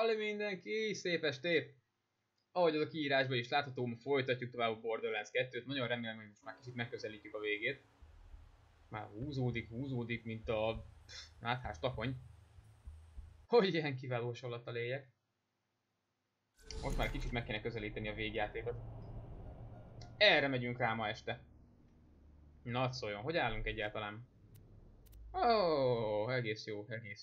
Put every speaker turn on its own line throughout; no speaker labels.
Halli mindenki, szép estét! Ahogy az a kiírásban is látható, folytatjuk tovább a Borderlands 2-t. Nagyon remélem, hogy most már kicsit megközelítjük a végét. Már húzódik, mint a náthás takony. Hogy ilyen kiválós alatt a lények. Most már kicsit meg kéne közelíteni a végjátékot. Erre megyünk rá ma este. Na, szóljon, hogy állunk egyáltalán? Ó, egész jó.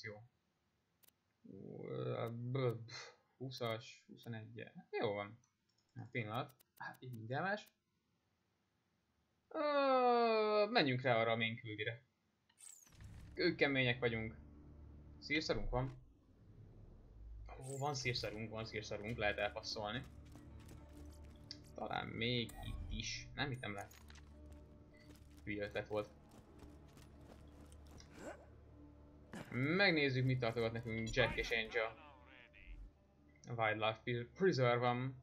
20-as, 21 jó van. Pillanat. Hát így minden más. Menjünk rá arra a main küldire. Kőkemények vagyunk. Szírszarunk van? Ó, van szírszarunk, lehet elpasszolni. Talán még itt is. Nem hittem lehet. Hülye ötlet volt. Megnézzük, mit tartogat nekünk Jack és Angel. Wildlife Preserve-am.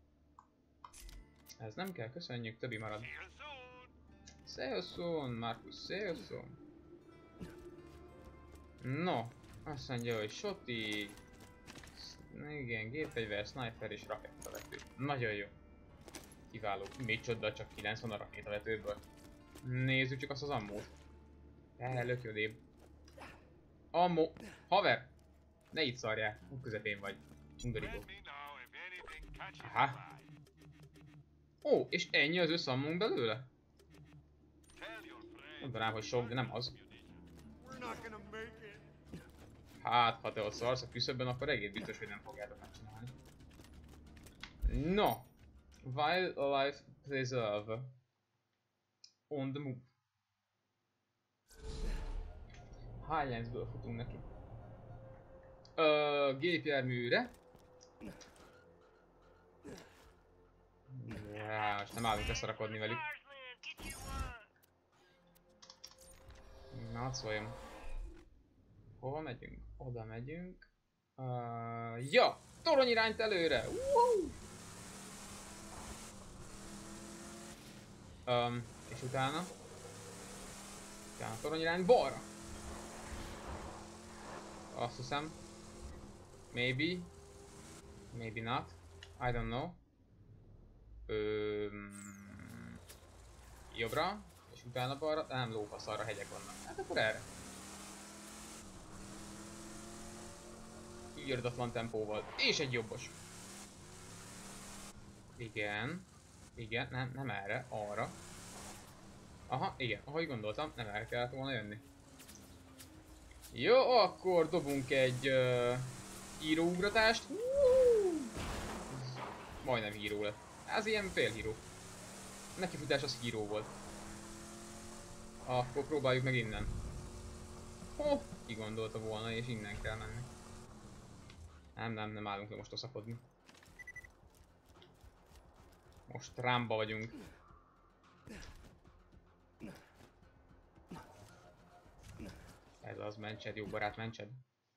Ez nem kell, köszönjük, többi marad. See you soon, Marcus, see you soon. No, azt mondja, hogy shoti. Igen, gépfegyver, sniper és rakétavető. Nagyon jó. Kiváló. Micsoda, csak 90 a rakétavetőből. Nézzük csak azt az ammót. Lökjödébb. Ammó. Haver! Ne itt szarjál, úgy közepén vagy. Undorító. Aha. Ó, és ennyi az összammunk belőle? Mondanám, hogy sok, de nem az. Hát, ha te ott szarsz a küszöbben, akkor egész biztos, hogy nem fogjátok megcsinálni. No. Wildlife Preserve. On the move. Highlandsből futunk neki. Gépjárműre. Ja, most nem állunk leszarakodni velük. Na, hadd szóljam. Hova megyünk? Oda megyünk. Ja! Torony irányt előre! És utána torony irány balra. Azt hiszem. Maybe. Maybe not. I don't know. Jobbra. És utána balra. Nem, lófasz, arra hegyek vannak. Hát akkor erre. Írdatlan tempóval. És egy jobbos. Igen. Igen, nem erre, arra. Aha, igen, ahogy gondoltam, nem erre kellett volna jönni. Jó, akkor dobunk egy híróugratást. Majdnem híró lett. Ez ilyen félhíró. Nekifutás az híró volt. Akkor próbáljuk meg innen. Ki gondolta volna, és innen kell menni. Nem állunk le most oszapodni. Most rámba vagyunk. Ez az, mentsed, jó barát, mentsed.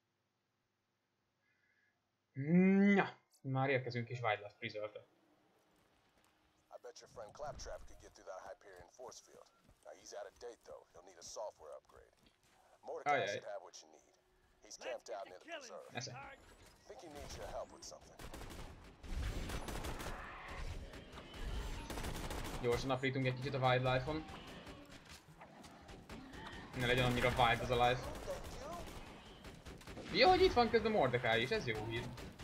Na, már érkezünk is Wildlife Preserve-re.
I bet your friend Claptrap could get through that Hyperion force field. Now he's out of date though. He'll need a software upgrade. Mordecai should have what you need. He's camped out near the preserve. I think he needs your help with something.
Gyorsan aprítunk egy kicsit a Wildlife-on. Ne legyen annyira wild az a life. Ja, hogy itt van közben Mordecai is, ez jó hír.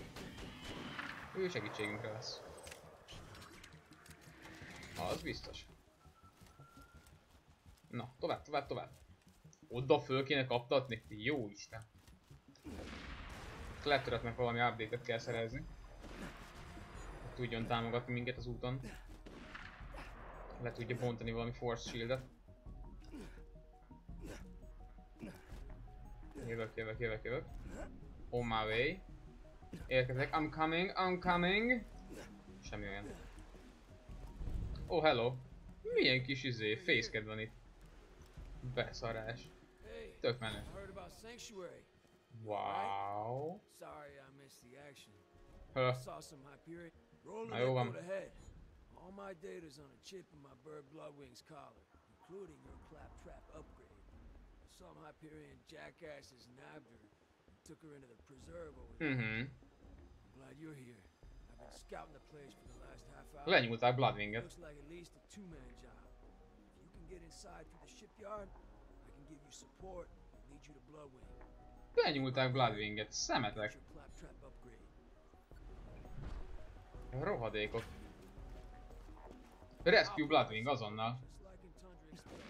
Ő segítségünkre lesz. Az biztos. Na, tovább. Oda föl kéne kaptatni? Jó Isten. Claptrapnek valami update-et kell szerezni. Hogy tudjon támogatni minket az úton. Le tudja bontani valami force shieldet. Jövök. On my way. Érkezek, I'm coming. Semmi olyan. Oh, hello. Milyen kis facecad van itt. Beszarás. Tök menő. Wow. Na jó van.
All my data's on a chip in my Bird Bloodwing's collar, including your Claptrap upgrade. Some Hyperion jackasses nabbed her and took her into the preserve over there. glad you're here. I've been scouting the place for the last half hour.
Lenyúlták Bloodwinget.
Looks like at least a two-man job. If you can get inside through the shipyard, I can give you support and lead you to Bloodwing.
Lenyúlták Bloodwinget, szemetek.
Your claptrap upgrade.
Rohadékok. Rescue Bloodwing azonnal.
Just like in Tundra Express.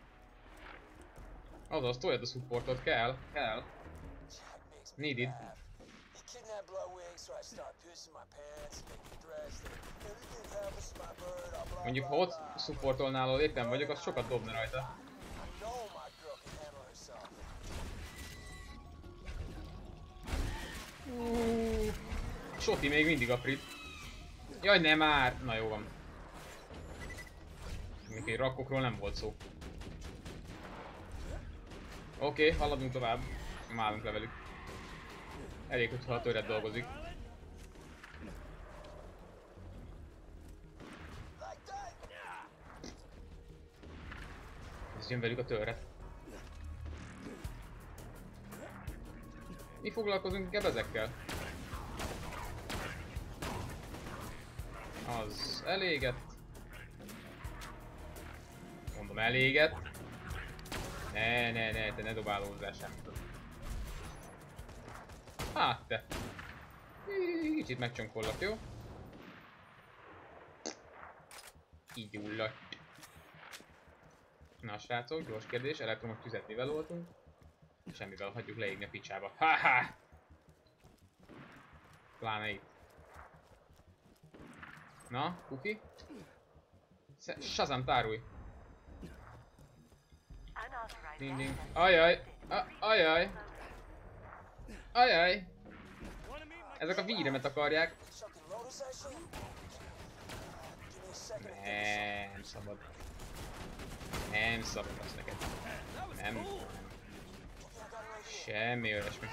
Azaz, toljad a supportot, kell. Needed.
He kidnapped Bloodwing, so I start pissing my pants and making threats that everything happens to my bird, blah,
Mondjuk ha
blah,
ott
blah.
supportolnál, ahol éppen vagyok, az sokat dobna rajta.
I know my girl can handle herself.
Soti még mindig a Frit. Jaj, ne már! Na jó van. Még egy rakkokról nem volt szó. Oké, haladunk tovább. Nem állunk le velük. Elég, hogyha a töret dolgozik. Ez jön velük a töret. Mi foglalkozunk inkább ezekkel? Az elégett. Mondom elégett. Ne, te ne dobálózzál semmit. Hát te. Kicsit megcsonkollak, jó? Így ullak. Na srácok, gyors kérdés, elektromos tüzet mivel oltunk? Semmivel hagyjuk leégni a picsába. Ha-ha! Pláne itt. Na, Kuki? Shazam, tárulj! Ding ding. Ajaj! Ajaj! Ajaj! Ezek a víremet akarják. Nem szabad. Nem szabad azt neked. Nem. Semmi olyasmi.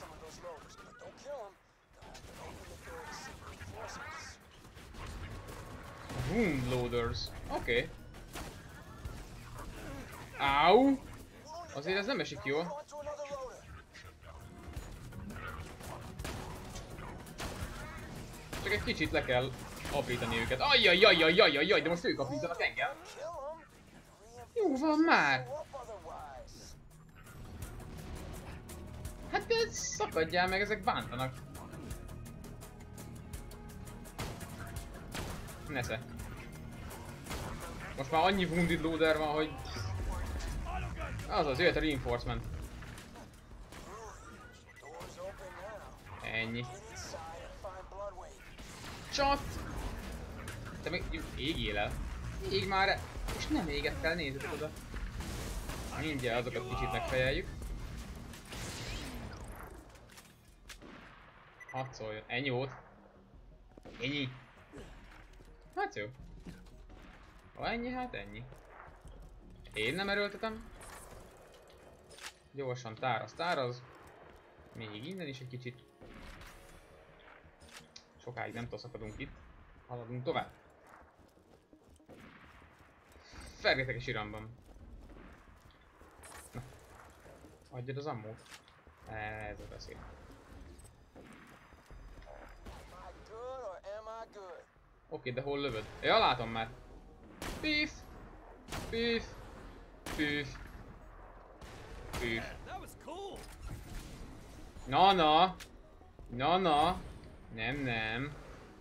Wound loaders. Oké. Áú! Azért ez nem esik jól. Csak egy kicsit le kell aprítani őket. Ajjajajajajajaj, de most ők aprítanak engem. Jó van már! Hát ez szakadjál meg, ezek bántanak. Nesze. Most már annyi wounded loader van, hogy... Azaz, jöhet a reinforcement. Ennyi. Csat! Te még égjél el. Ég már el. És nem éget el, nézzétek oda. Mindjárt azokat kicsit megfejeljük. Hadd szóljon. Ennyi volt. Ennyi. Hát jó. Ha ennyi, hát ennyi. Én nem erőltetem. Gyorsan táraz. Még innen is egy kicsit. Sokáig nem toszakadunk itt. Haladunk tovább. Fergeteges iramban. Na. Adjad az ammót. Ez a beszél. Oké, de hol lövöd? Ja, látom már. Pif! Pif! Pif! Pif! Na! Nem.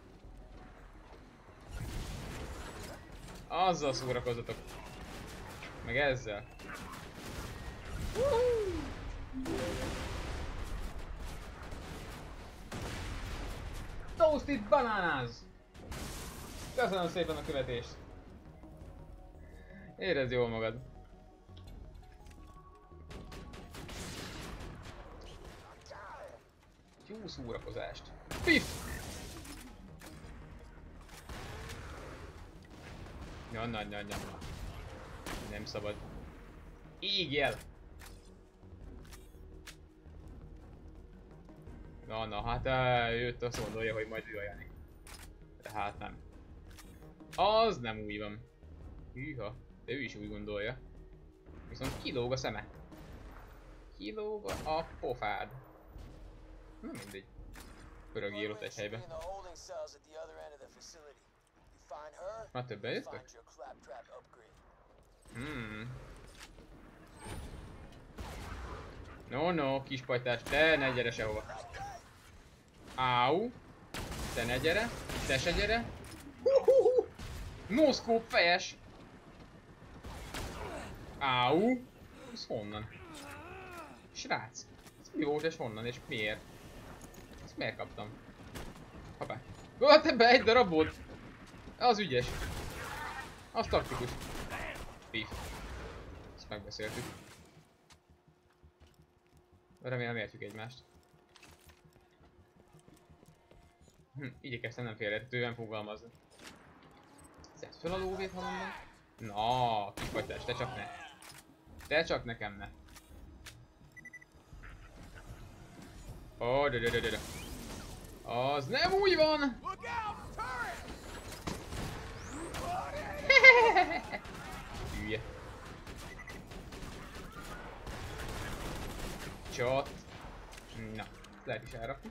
Azzal szórakozzatok. Meg ezzel. Toasted bananas! Köszönöm szépen a követést. Érezd jól magad. Jó szórakozást. Pif! Ja. Nem szabad. Égjel! Na, hát őt azt gondolja, hogy majd ő a Jani. De hát nem. Az nem úgy van. Hűha, de ő is úgy gondolja. Viszont kilóg a szeme. Kilóg a pofád. Na mindegy. Pörögjél ott egy helybe. Már többen jöttek? No, kispajtás, te ne gyere sehova. Áú. Te ne gyere, te se gyere. No scope fejes. Áú. Ez honnan? Srác. Ez mi volt és honnan és miért? Ezt miért kaptam? Hoppá. Ó, te be egy darabot! Az ügyes. Az taktikus. Pif. Ezt megbeszéltük. Remélem értjük egymást. Igyekeztem nem félreérthetően fogalmazni. Szedd fel a lóvét, ha mondom. Na, kispajtás, te csak ne. Te csak nekem ne. Ó, de. Az nem úgy van! Hülye. Csat. Na, lehet is elrakni.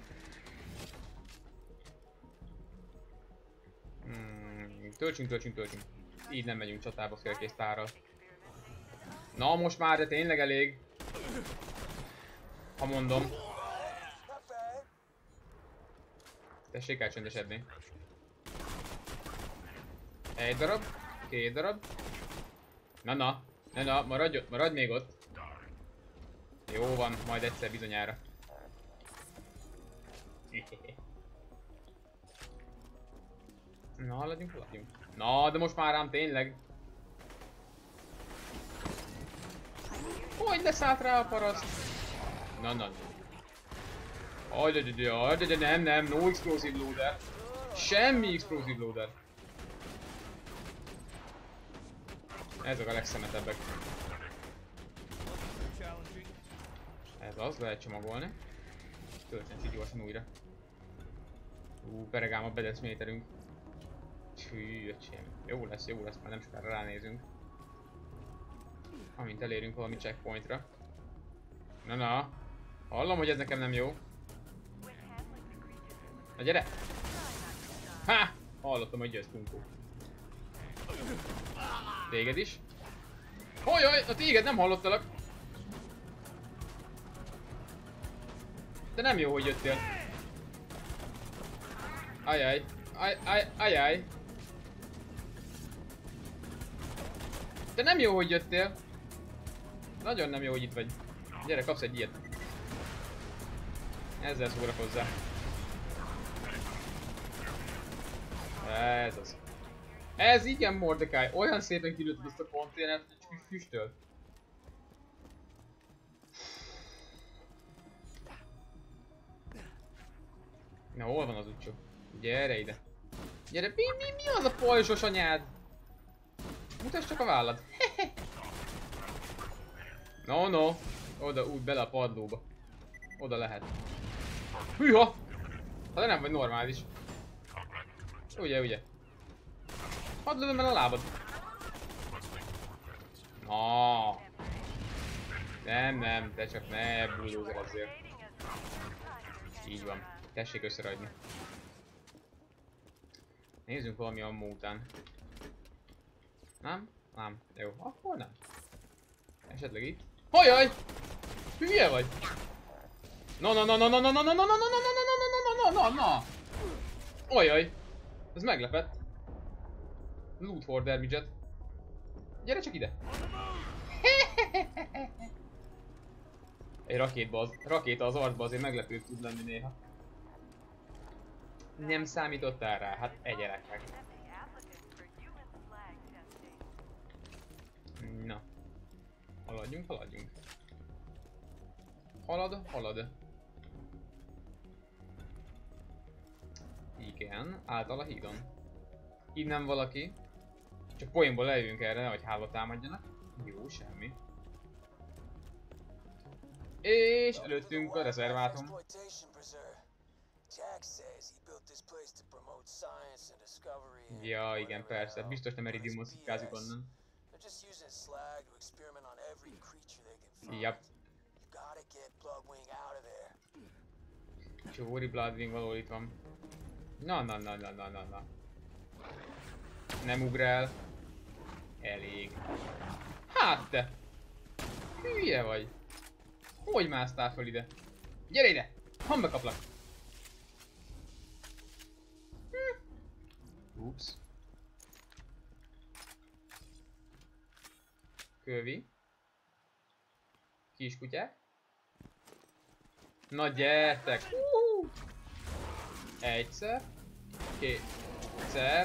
Töltsünk. Így nem megyünk csatába félkész tárral. Na most már, de tényleg elég. Ha mondom. Tessék elcsendesedni. Egy darab, két darab. Na, maradj még ott. Jó van, majd egyszer bizonyára. Na, haladjunk. Na, de most már rám tényleg. Hogy leszállt rá a paraszt? Na. Nem, no explosive loader. Semmi explosive loader. Ezek a legszemetebbek. Ez az, lehet csomagolni. Töltsen így gyorsan újra. Peregám a bedecméterünk. Hű, öcsém. Jó lesz, már nem sokára ránézünk. Amint elérünk valami checkpointra. Na. Hallom, hogy ez nekem nem jó. Na gyere! Ha! Hallottam, hogy jössz, Kunkó. Téged is? Hojjaj, a téged nem hallottalak. De nem jó, hogy jöttél. Ajaj. De nem jó, hogy jöttél. Nagyon nem jó, hogy itt vagy. Gyere, kapsz egy ilyet. Ezzel szórakozzál. Ez az. Ez igen, Mordecai. Olyan szépen kilőtted azt a konténert, hogy füstölt. Na, hol van az utcsó? Gyere ide. Gyere, mi az a pajzsos anyád? Mutasd csak a vállad. No. Oda, úgy bele a padlóba. Oda lehet. Hűha! Ha de nem vagy normális. Ugye. Hadd lövöm el a lábad. Na. Nem, te csak ne bulldozer azért. Így van. Tessék összeragyni. Nézzünk valami ammo után. Nem? Jó, akkor nem. Esetleg itt. Hajjaj! Hülye vagy? Na! Ajaj! Ez meglepett. Loot for damage-et. Gyere csak ide! Egy rakéta az arcba azért meglepő tud lenni néha. Nem számítottál rá? Hát egyelek meg. Na. Haladjunk. Halad. Igen, által a hídon. Innen valaki. Csak poénból lejövünk erre, nehogy hálva támadjanak. Jó, semmi. És előttünk a rezervátum. Ja, igen, persze. Biztos nem Iridiumot szikkázik onnan. Yep. Csóri Bloodwing való itt van. Na. Nem ugrál. Elég. Hát te! Hülye vagy! Hogy másztál fel ide? Gyere ide! Hamba kaplak! Ups. Kövi. Kiskutyák. Na gyertek! Egyszer. Kétszer.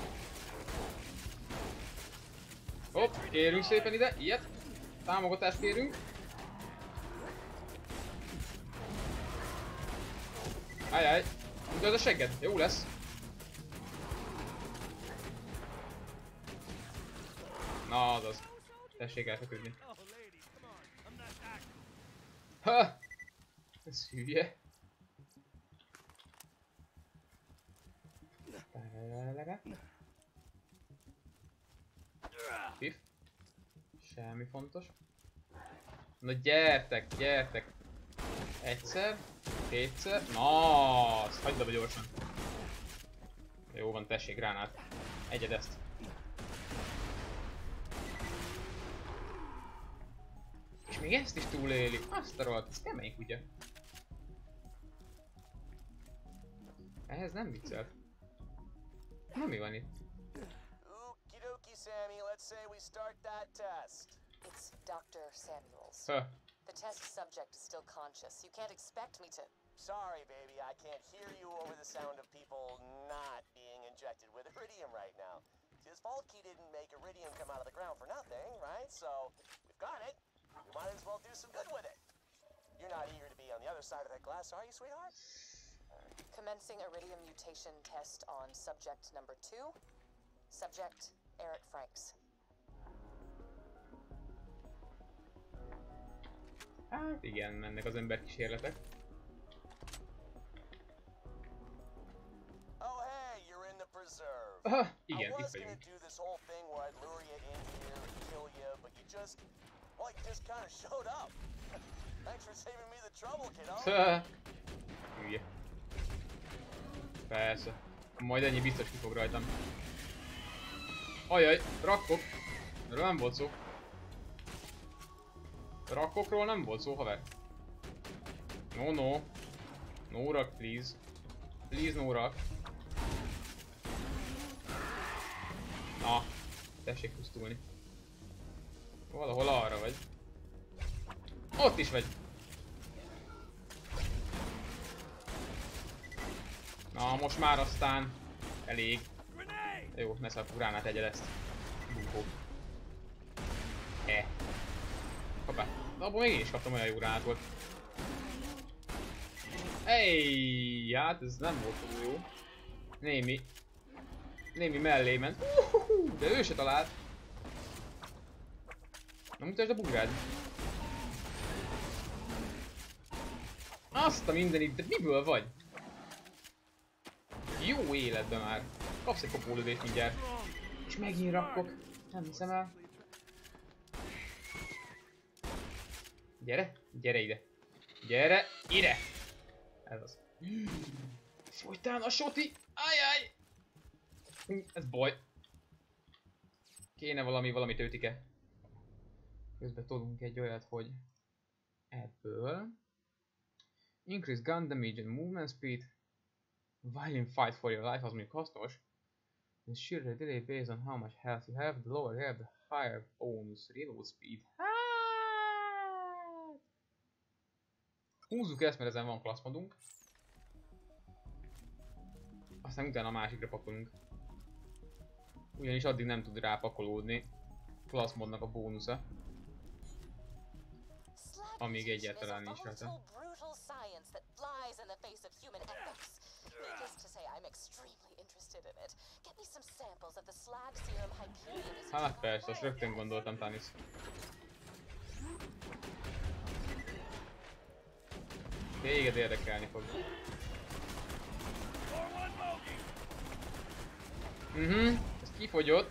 Hopp, kérünk szépen ide, ilyet. Támogatást kérünk. Ajaj, mutasd a segged, jó lesz. Na azaz. Tessék elfeküdni. Ha! Ez hülye. Pif. Semmi fontos. Na gyertek. Egyszer, kétszer. Na, azt hagyd abba gyorsan. Jó van, tessék, gránát. Egyed ezt. És még ezt is túléli. Azt a rohadt, ez kemény kutya. Ehhez nem viccelt. Na mi van itt?
Okidoki, Sammy, let's say we start that test.
It's Dr. Samuels. The test subject is still conscious. You can't expect me to...
Sorry, baby, I can't hear you over the sound of people not being injected with iridium right now. His Volkey didn't make iridium come out of the ground for nothing, right? So, we've got it. We might as well do some good with it. You're not eager to be on the other side of that glass, are you, sweetheart?
Commencing iridium mutation test on subject number 2. Subject, Eric Franks.
Hát igen, mennek az emberkísérletek.
Oh hey, you're in the preserve.
Aha, igen,
I
itt
was
vagyunk.
gonna do this whole thing where I'd lure you in here and kill you, but you just kind of showed up. Thanks for saving me the trouble, kiddo.
Hülye. Persze. Majd ennyi biztos ki fog rajtam. Ajaj, rakkok. Erről nem volt szó. Rakkokról nem volt szó, haver. No. No rak, please. Please, no rak. Na, tessék pusztulni. Valahol arra vagy. Ott is vagy. Na, most már aztán elég. Jó, ne szab, gránát egyed ezt. Bunkó. Hoppá. De abból még én is kaptam, olyan jó gránát volt. Hát ez nem volt túl jó. Némi mellé ment. De ő se talált. Na mutasd a bugrád. Azt a mindenit, de miből vagy? Jó életben már. Kapsz egy kopólövést mindjárt. És megint rakkok. Nem hiszem el. Gyere ide. Gyere ide! Ez az. Folytán a soti! Ajaj! Ez baj. Kéne valami tőtike. Közben tolunk egy olyat, hogy ebből. Increase gun damage and movement speed. Violent fight for your life az mondjuk hasznos. Ensure the delay based on how much health you have. The lower you have, the higher bonus reload speed. Hát. Húzzuk ezt, mert ezen van klasszmodunk. Aztán utána a másikra pakolunk. Ugyanis addig nem tud rápakolódni klasszmodnak a bónusza. Amíg egyáltalán nincs rajta. Hát persze, azt rögtön gondoltam, Tanis. Téged érdekelni fog. Ez kifogyott.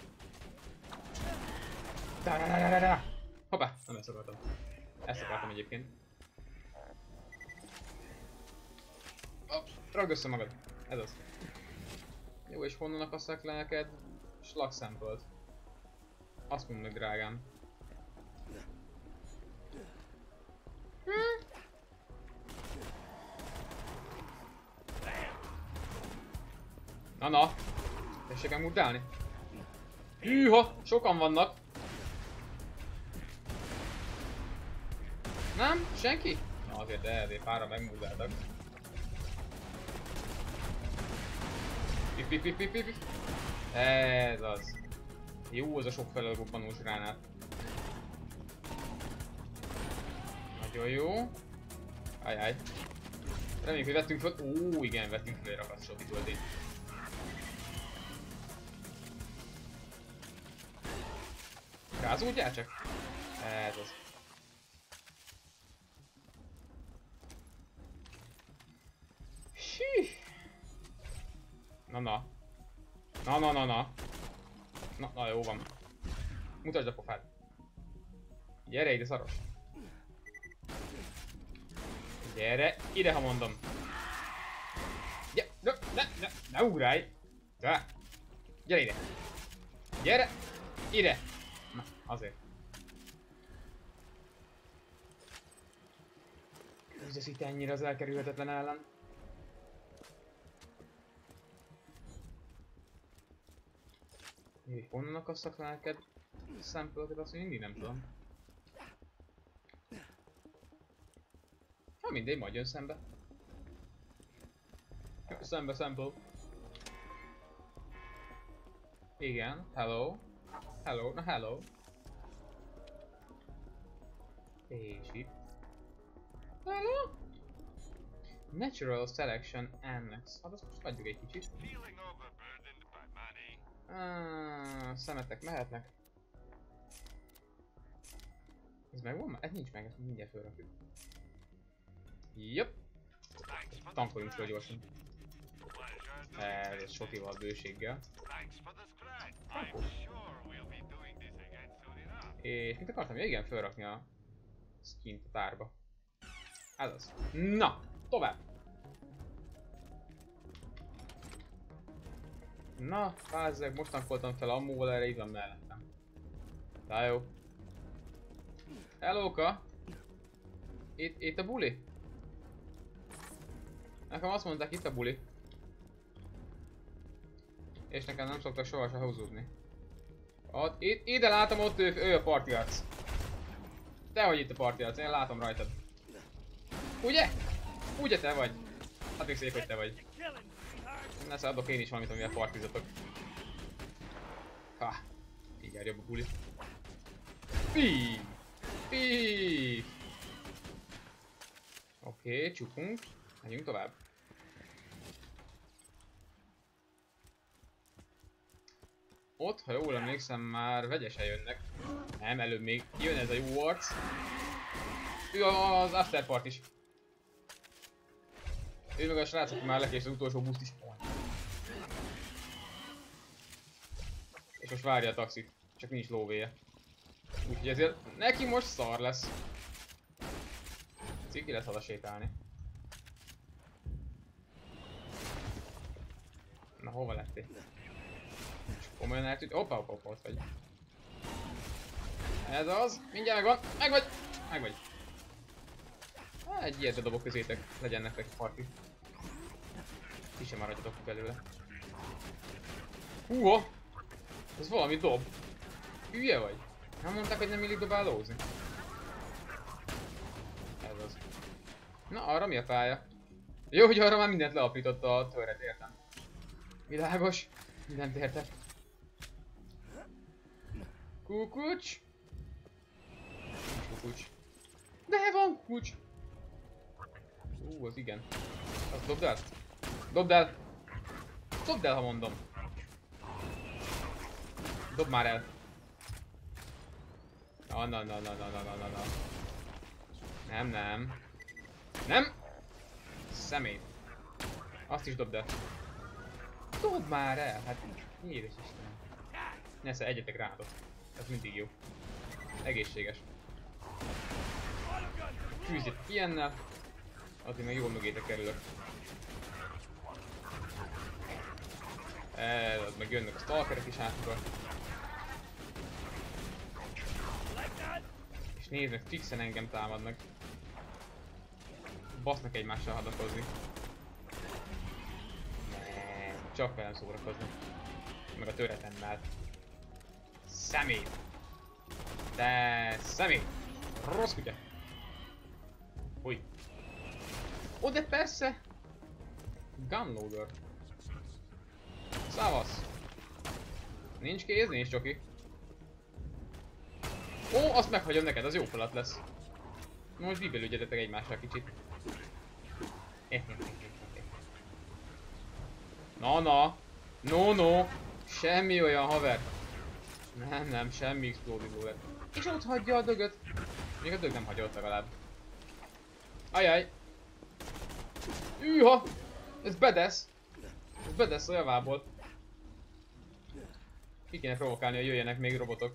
Hoppá, nem ezt akartam. Ezt akartam egyébként. Ragd össze magad. Ez az. Jó, és honnan akasszak le neked? Slag sample-t. Azt mondd meg, drágám. Na. Tessék megmurdálni. Hűha! Sokan vannak. Nem? Senki? Na azért, de párra megmurdáltak. Pip. Ez az. Jó, az a sok felelrobbanós gránát. Nagyon jó. Ajaj. Reméljük, hogy vettünk fel. Ó, igen, vettünk fel egy rakaszsot itt volt itt. Gázódjál csak? Ez az. Hí. Na. Na, jó van. Mutasd a pofád. Gyere ide, szaros. Gyere ide, ha mondom. Ne ugrálj. Gyere ide. Gyere ide. Na, azért. Ez itt ennyire az elkerülhetetlen ellen. Honnan akasszak le neked sample-öket, azt mindig nem tudom. Ha mindegy, majd jön szembe. Szembe sample. Igen, hello. Hello. És itt. Hello? Natural Selection Annex. Hát azt most adjuk egy kicsit. Szemetek mehetnek. Ez megvan már? Ez nincs meg, ezt mindjárt fölrakjuk. Jöp. Tankoljunk föl gyorsan. Ez sotival bőséggel. És mit akartam? Ja, igen, fölrakni a skint a tárba. Ez az. Na, tovább! Na, fázzeg, most tankoltam fel ammóval, erre így van mellettem. De jó. Hellóka! Itt a buli? Nekem azt mondták, itt a buli. És nekem nem szoktak sohasem húzódni. Ide látom, ott ő a parti arc. Dehogy itt a parti arc, én látom rajtad. Ugye? Ugye te vagy? Hát még szép, hogy te vagy. Nesze adok én is valamit, amivel partizatok. Ha! Így jár jobb a buli. Píííí! Oké, csukunk. Menjünk tovább. Ott, ha jól emlékszem, már vegyesen jönnek. Nem, előbb még jön ez a jó arc. Ő az afterpart is. Ő meg a srácok már lekés az utolsó boost is. És most várja a taxit, csak nincs lóvéje. Úgyhogy ezért neki most szar lesz. Ciki lesz haza sétálni. Na, hova lettél? És komolyan eltűnt. Hoppá, ott vagy. Ez az, mindjárt megvan, megvagy. Egy ilyet dobok közétek, legyen nektek parti. Ti sem maradjatok belőle. Húha! Ez valami dob. Hülye vagy? Nem mondták, hogy nem illik dobálózni? Ez az. Na, arra mi a pálya? Jó, hogy arra már mindent leaprította a töret, értem. Világos. Mindent értek. Kukucs! Kukucs. De van kukucs! Az igen. Azt dobd el. Dobd el! Dobd el, ha mondom. Dob már el. Na. Nem! Szemét. Azt is dobd el. Dobd már el! Hát, édes Istenem. Nesze, egyetek ráadok. Ez mindig jó. Egészséges. Fűzzét ilyennel. Addig meg jól mögétek kerülök. Az meg jönnek a stalkerek is hátra. És nézd meg, fixen engem támadnak. Basznak egymással hadakozni. Nem, csak velem szórakoznak. Meg a töretemmel. Szemét! De szemét! Rossz kutya! Húj! Ó, de persze! Gunloader! Szávasz! Nincs kéz, nincs csoki. Ó, azt meghagyom neked, az jó falat lesz. Most bibelődjetek egymással kicsit. Na. No. Semmi olyan, haver. Nem, semmi exploding lett. És ott hagyja a dögöt. Még a dög nem hagyja ott legalább. Ajaj. Hűha! Ez bedesz. Ez bedesz a javából. Ki kéne provokálni, hogy jöjjenek még robotok.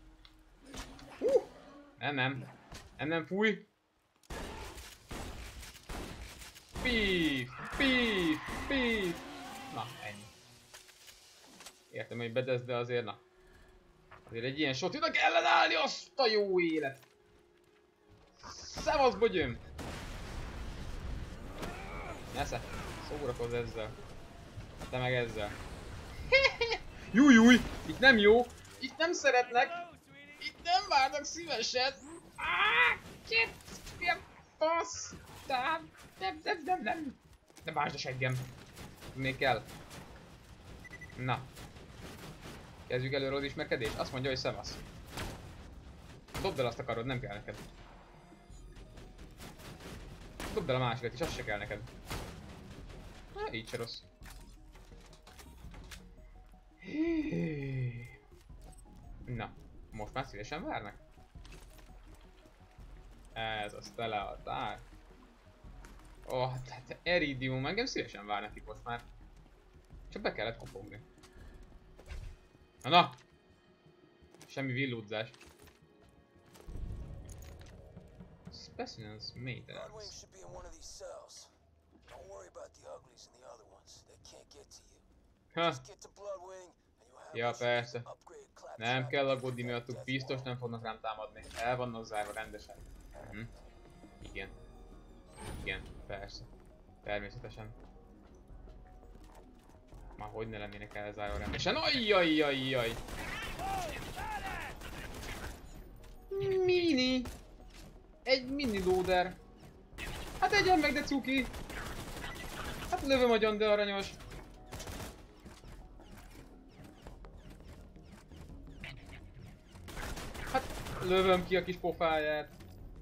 Nem, fúj! Píf! Na, ennyi. Értem, hogy bedesz, de azért na. Azért egy ilyen sotinak ellenállni, azt a jó élet! Szevasz, bogyöm! Nesze, szórakozz ezzel. Te meg ezzel. Júj! Itt nem jó! Itt nem szeretnek! Itt nem várnak szívesen! Shit! Milyen fasz! Nem! Ne bántsd a seggem! Még kell. Na. Kezdjük előre az ismerkedést? Azt mondja, hogy szevasz. Dobd el azt a karod, nem kell neked. Dobd el a másikat is, az se kell neked. Így se rossz. Na, most már szívesen várnak. Ez az tele a tár. Tehát Iridium, engem szívesen várnak itt most már. Csak be kellett kopogni. Na! Semmi villúdzás. Specimens maintenance. Ha. Ja, persze. Nem kell aggódni miattuk, biztos nem fognak rám támadni. El vannak zárva rendesen. Igen, persze. Természetesen. Már hogy ne lennének elzárva rendesen. Ajjajjajjaj! Mini! Egy mini loader. Hát egyen meg, de cuki! Hát lövöm agyon, de aranyos. Hát lövöm ki a kis pofáját.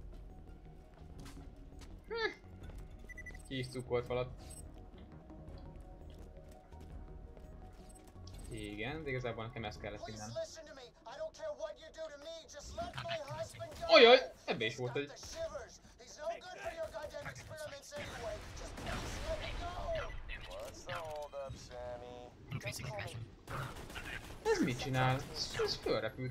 Kis cukolt falat. Igen, de igazából nekem ez kellett innen. Ajaj, ebbe is volt egy. Ez mit csinál? Ez fölrepült.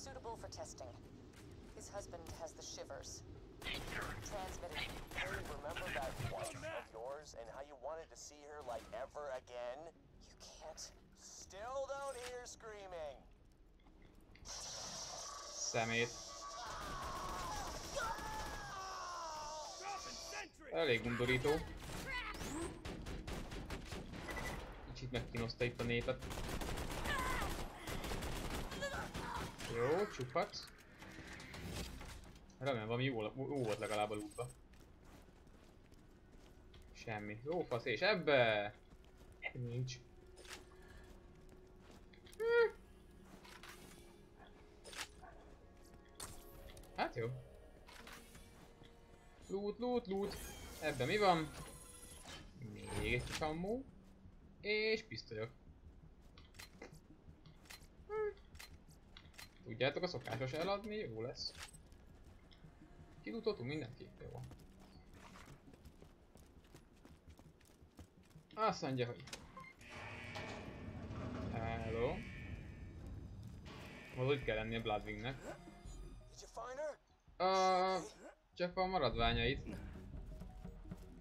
Szemét. Elég undorító. Kicsit megkínozta itt a népet. Jó, csukhatsz. Remélem valami jó volt legalább a lootba. Semmi. Jó fasz, és ebbe! Nincs. Hát jó. Loot. Ebben mi van? Még egy kis ammó. És pisztolyok. Tudjátok, a szokásos eladni jó lesz. Kilutoltunk mindenki? Jó. Azt mondja, hogy... Hello. Valahogy kell lenni a Bloodwingnek. Csak a maradványait.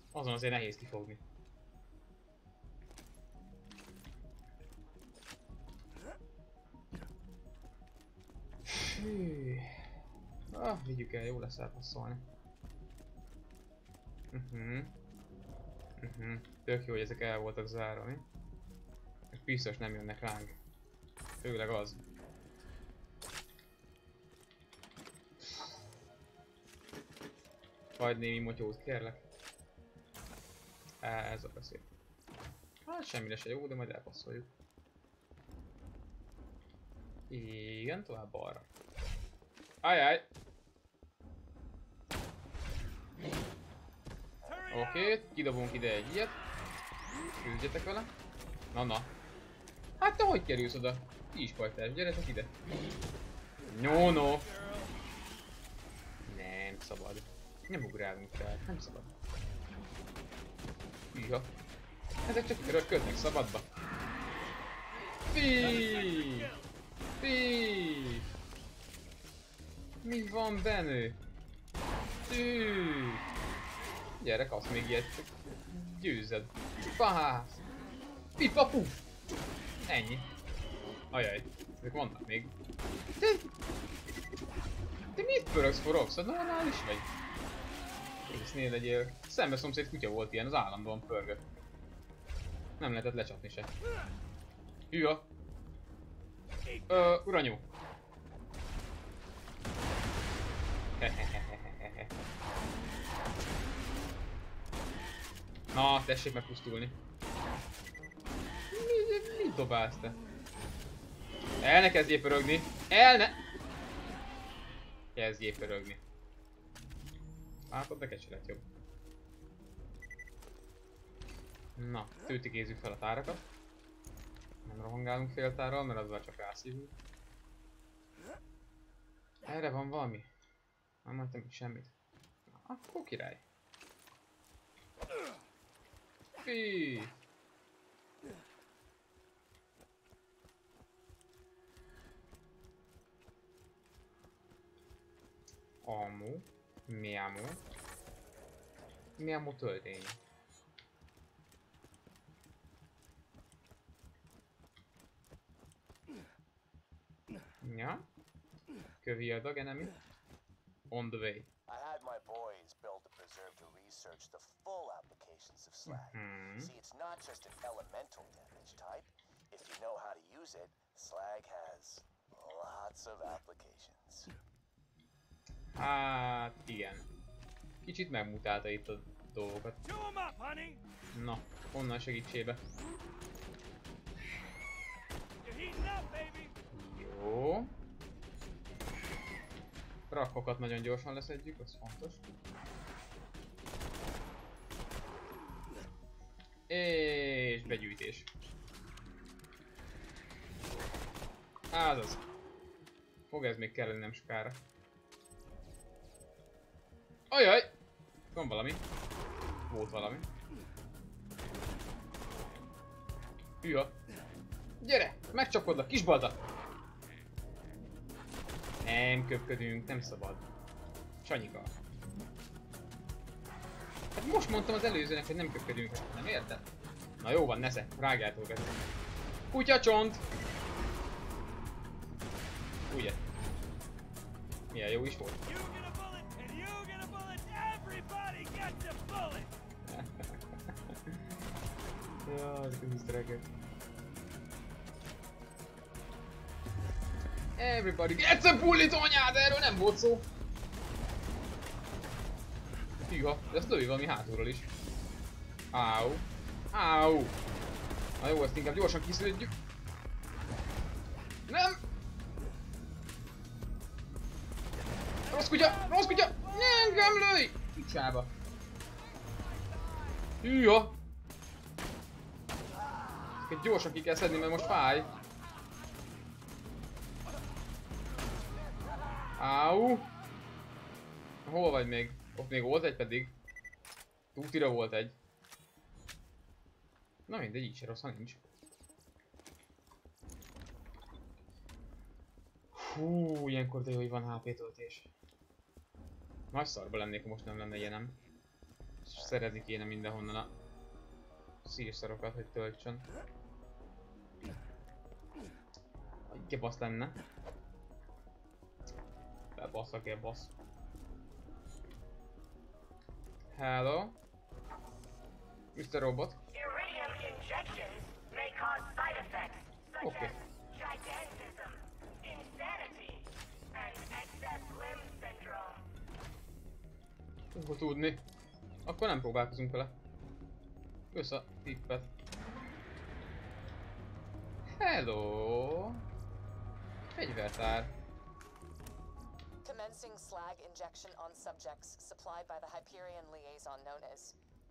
Azon azért nehéz kifogni. Hű. Vigyük el, jó lesz elpasszolni. Tök jó, hogy ezek el voltak zárva, mi? Biztos nem jönnek ránk. Főleg az. Hagyd némi motyót, kérlek. Ez a beszél. Hát semmire se jó, de majd elpasszoljuk. Igen, tovább balra. Ajjaj! Oké, kidobunk ide egy ilyet. Küzdjetek vele. Na. Hát te hogy kerülsz oda? Ti is pajtás, gyertek ide. No. Nem szabad. Nem ugrálunk fel, nem szabad. Hűha. Ezek csak örökködnek szabadba. Fíj! Mi van benne? Gyere, kapsz még ilyet. Győzed. Fász! Pipapu! Ennyi. Ajaj. Ezek vannak még. Te mit pörögsz, forogsz? Normális vagy? Észnél legyél. Szembe szomszéd kutya volt ilyen, az állandóan pörgött. Nem lehetett lecsapni se. Hűha! Uranyó! Na, tessék megpusztulni. Mit dobálsz te? El ne kezdjél pörögni! El ne! Kezdjél pörögni. Látod, neked se lett jobb. Na, tőtikézzük fel a tárakat. Nem rohangálunk féltárral, mert azzal csak rászívunk. Erre van valami? Nem mondtam itt semmit. Na, akkor király. Fí! Ammo. Mi ammo? Mi ammo töltény? Ja. Kövi adag enemy. On the way.
I had my boys build a preserve to research the full applications of slag. See, it's not just an elemental damage type. If you know how to use it, slag has lots of applications.
Hát igen. Kicsit megmutálta itt a dolgokat. Na, onnan segítsébe. Jó. Rakkokat nagyon gyorsan leszedjük, az fontos. És begyűjtés. Azaz. Fog ez még kelleni nem sokára. Ajaj! Van valami. Volt valami. Hűha. Gyere! Megcsapkodlak, kisbalta! Nem köpködünk, nem szabad. Sanyika. Hát most mondtam az előzőnek, hogy nem köpködünk, nem érted? Na jó van, nesze, rágjátok ezt. Kutyacsont! Ugye? Milyen jó is volt. Jaj, ezek az iszterekek. Everybody gets a bullet, anyád, erről nem volt szó. Hűha, de ezt lövi valami hátulról is. Áú. Áú. Na jó, ezt inkább gyorsan kiszedjük. Nem! Rossz kutya! Rossz kutya! Engem lőj! Picsába. Hűha! Ezt gyorsan ki kell szedni, mert most fáj. Áú! Hol vagy még? Ott még volt egy pedig. Tútira volt egy. Na mindegy, így se rossz, ha nincs. Hú, ilyenkor de jó, hogy van HP töltés. Nagy szarba lennék, ha most nem lenne ilyenem. Szerezni kéne mindenhonnan a szírszarokat, hogy töltsön. Egy basz lenne. Bebaszlak el, basz. Hello? Mr. Robot?
Iridium injections may cause side effects such
Okay.
as gigantism, insanity, and excess limb syndrome.
Fogod tudni. Akkor nem próbálkozunk vele. Kösz a tippet. Hello! Fegyvertár.
Commencing slag injection on subjects supplied by the Hyperion liaison known as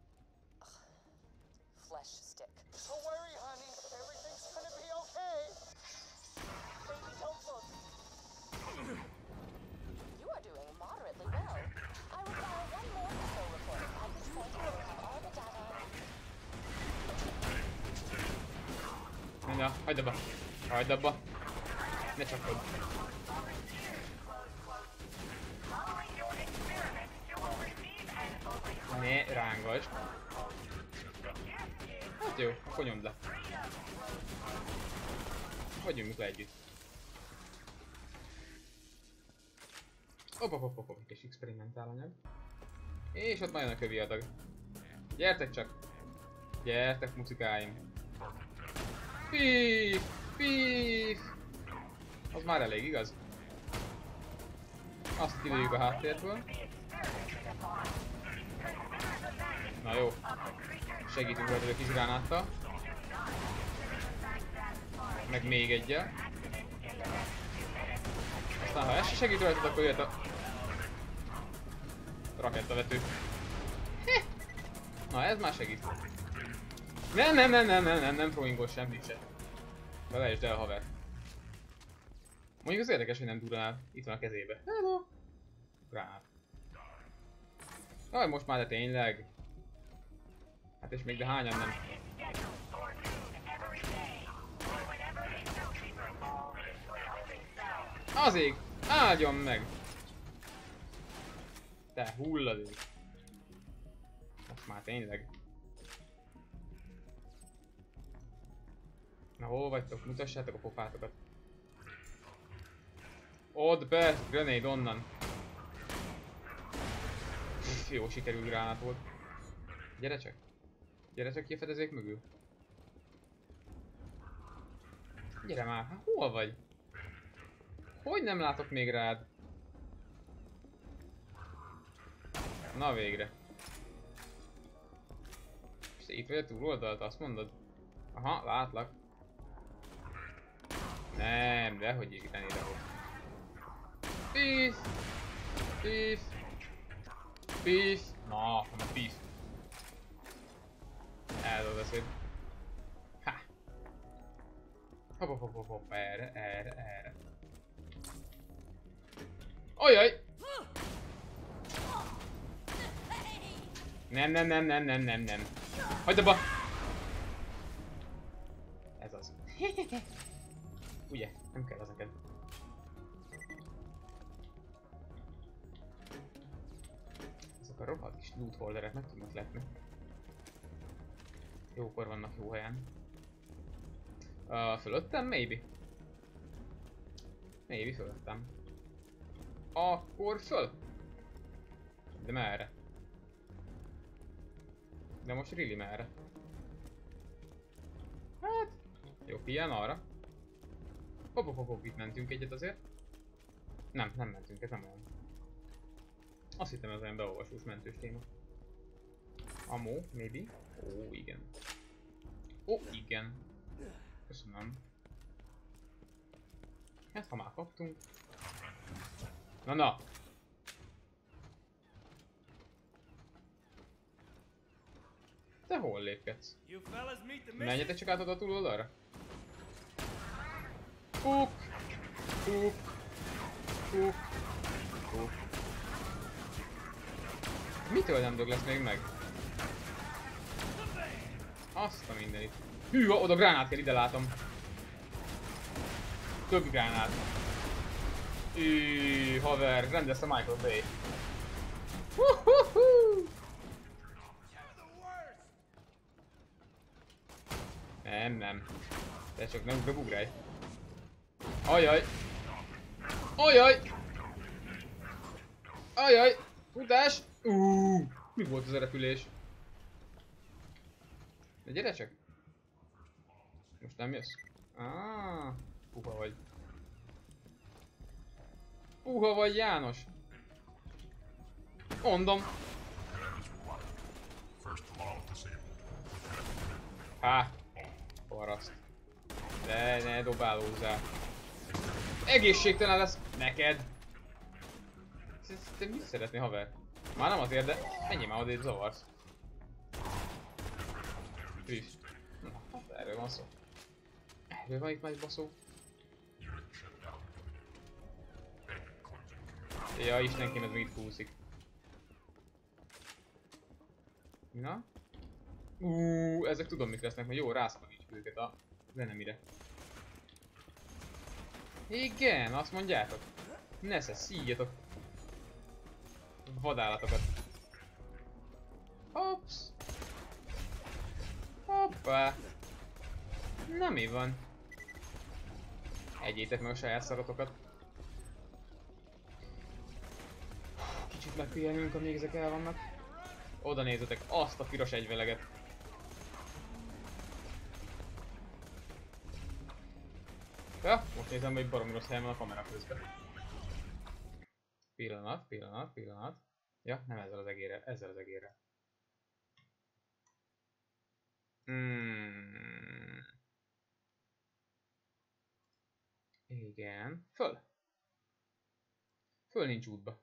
Flesh Stick.
Don't worry, honey. Everything's gonna be okay. Baby, don't look.
You are doing moderately well. I require one more control report at which point I will have all the data.
Na, hagyd abba. Hagyd abba. Ne csapod. Ne rángasd. Hát jó, akkor nyomd le. Vagy nyomjuk le együtt. Hopp, egy kis experimentál anyag. És ott már jön a kövi adag. Gyertek csak! Gyertek, mucikáim! Píf! Píf! Az már elég, igaz? Azt kilőjük a háttérből. Na jó. Segítünk rajta a kis gránáttal. Meg még egyel. Aztán ha ez se segít rajtad, akkor jöhet a rakettavető. Na ez már segít. Nem throwingos semmit se. Felejtsd el, haver. Mondjuk az érdekes, hogy nem durrál. Itt van a kezébe. Hello! Gránát. Jaj, most már de tényleg. Hát és még de hányan nem. Az ég! Áldjon meg! Te hulladék! Most már tényleg. Na hol vagytok? Mutassátok a pofátokat. Odd be! Grenade onnan! Jó sikerült gránát volt. Gyere csak! Gyere csak ki a fedezék mögül! Gyere már! Hát hol vagy? Hogy nem látok még rád? Na végre. És te itt vagy a túloldalt, azt mondod? Aha, látlak. Nem, dehogy égteni ide volt. Píf! Píf! Píf! Na, nem a píf. Eldobaszod. Ha! Hopp, erre. Ajaj! Nem. Hagyd abba! Ez az. Ugye, nem kell az neked. Ezek a rohadt kis loot holderek meg tudnak lepni. Jókor vannak jó helyen. Fölöttem? Maybe. Maybe fölöttem. Akkor föl? De merre? De most really merre? Hát... Jó, ilyen arra. Hopp, itt mentünk egyet azért. Nem mentünk, ez nem olyan. Azt hittem ez olyan beolvasós mentős téma. Ammo, maybe? Ó, igen. Ó, igen. Köszönöm. Hát, ha már kaptunk. Na! Te hol lépkedsz? Menjetek csak át oda a túloldalra? Kuk! Mitől nem dög lesz még meg? Azt a mindenit. Hűha, oda gránát kell, ide látom. Több gránát. Haver, rendezte Michael Bay. Nem. Te csak nem beugrálj. Ajaj! Futás! Mi volt az a repülés? De gyere csak! Most nem jössz? Puha vagy. Puha vagy, János! Mondom! Há! Paraszt. De ne dobálózzál. Egészségtelen lesz neked! Te mit szeretnél, haver? Már nem azért, de menjél már odébb, zavarsz. Trist. Na, hát erről van szó. Erről van itt már egy baszó. Ja, Istenkém, ez még itt húzik. Na? Ezek tudom mik lesznek, mert jó, rászakítsuk őket a zenemire. Igen, azt mondjátok. Nesze, szígyatok. Vadállatokat. Hopps. Hoppá. Na mi van? Egyétek meg a saját szaratokat. Kicsit megpihenünk, amíg ezek el vannak. Oda nézzetek, azt a piros egyveleget. Ja, most nézem, hogy baromi rossz helyen van a kamera közben. Pillanat. Ja, nem ezzel az egérrel, ezzel az egérrel. Igen. Föl nincs útba.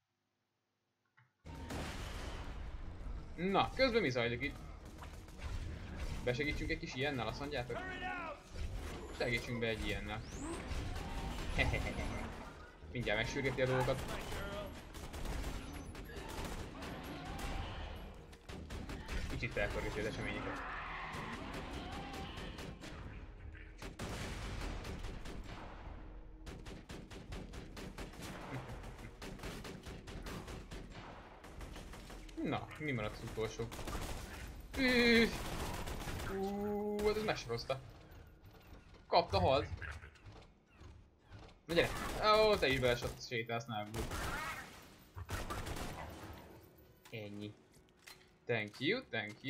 Na, közben mi zajlik itt? Besegítsünk egy kis ilyennel, azt mondjátok? Segítsünk be egy ilyennel. Mindjárt megsürgeti a dolgokat. Kicsit felforgatja az eseményeket. Na, mi maradt az utolsó? Hát ez megsorozta. Kapta, halt. Na gyere! Ó, te is belesott sétálsz nágul. Ennyi. Thank you.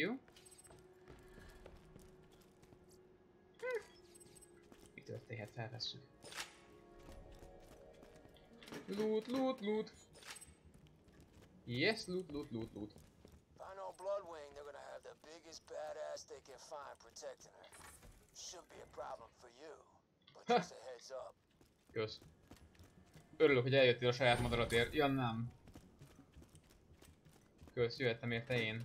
Mi történhet? Felvesszük. Loot. Yes, loot.
If I know Bloodwing, they're gonna have the biggest badass they can find protecting her. Shouldn't be a problem for you, but just a heads up.
Kösz. Örülök, hogy eljöttél a saját madaratért. Ja, nem. Kösz, jöhettem érte én.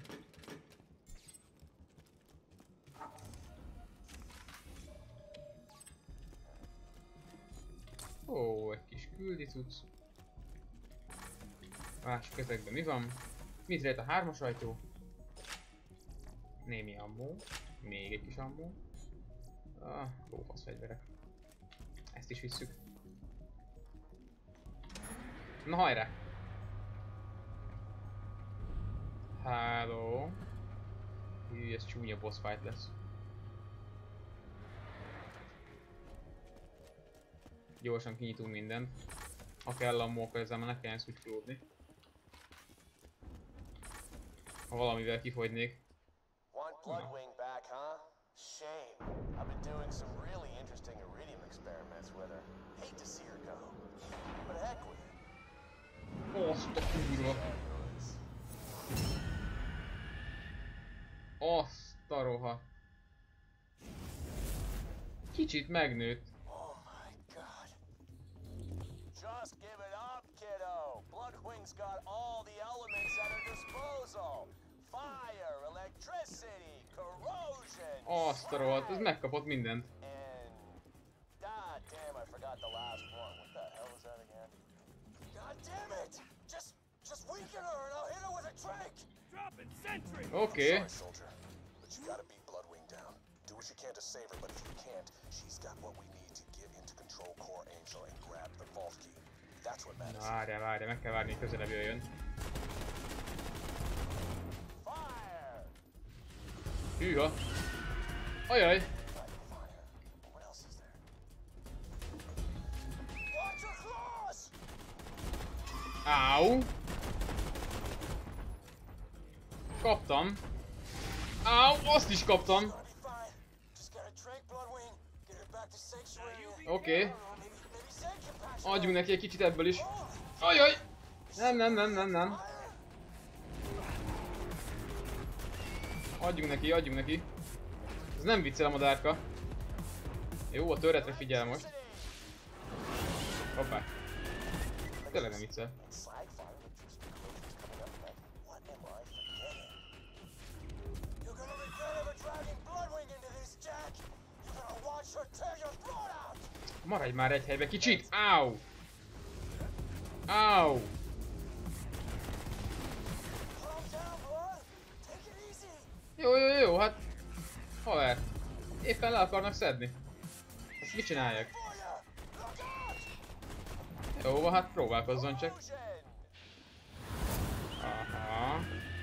Ó, egy kis küldi cucc. Lássuk ezekben mi van. Mit lehet a 3-as ajtó? Némi ammó. Még egy kis ammó. Lófasz fegyverek. Ezt is visszük. Na hajrá! Hello. Ez csúnya boss fight lesz. Gyorsan kinyitunk mindent. Ha kell a móka, ezzel már ne kelljen szütyklódni. Ha valamivel kifogynék.
Want Bloodwing back, huh? Shame. I've been doing some really interesting iridium experiments with her. Hate to see her go. But heck with it.
Azt a kurva! Azt a rohadt! Kicsit megnőtt.
Oh my god. Just give it up, kiddo. Bloodwing's got all the elements at her disposal. Fire, electricity, corrosion.
Azt a rohadt, ez megkapott mindent.
And god damn, I forgot the last one. What the hell was that again? God damn it! Just weaken her and I'll hit her with a trank.
Dropping sentry!
Okay.
Sorry, soldier, but you gotta beat Bloodwing down. Do what you can to save her, but if you can't, she's got what we need to get into Control Core Angel and grab the vault key. That's what matters.
Várjál, meg kell várni, hogy közelebb jöjjön.
Fire!
Hűha! Ajaj!
Fire. What else is there? Watch your claws!
Áú! Kaptam! Áú! Azt is kaptam! Oké. Adjunk neki egy kicsit ebből is. Ajaj! Nem. Adjunk neki. Ez nem viccel a madárka. Jó, a törretre figyel most. Hoppá. Tényleg nem viccel. Maradj már egy helybe kicsit! Áú! Áú! Jó, hát... Haver, éppen le akarnak szedni. Ezt mit csináljak? Jó, hát próbálkozzon csak. Aha.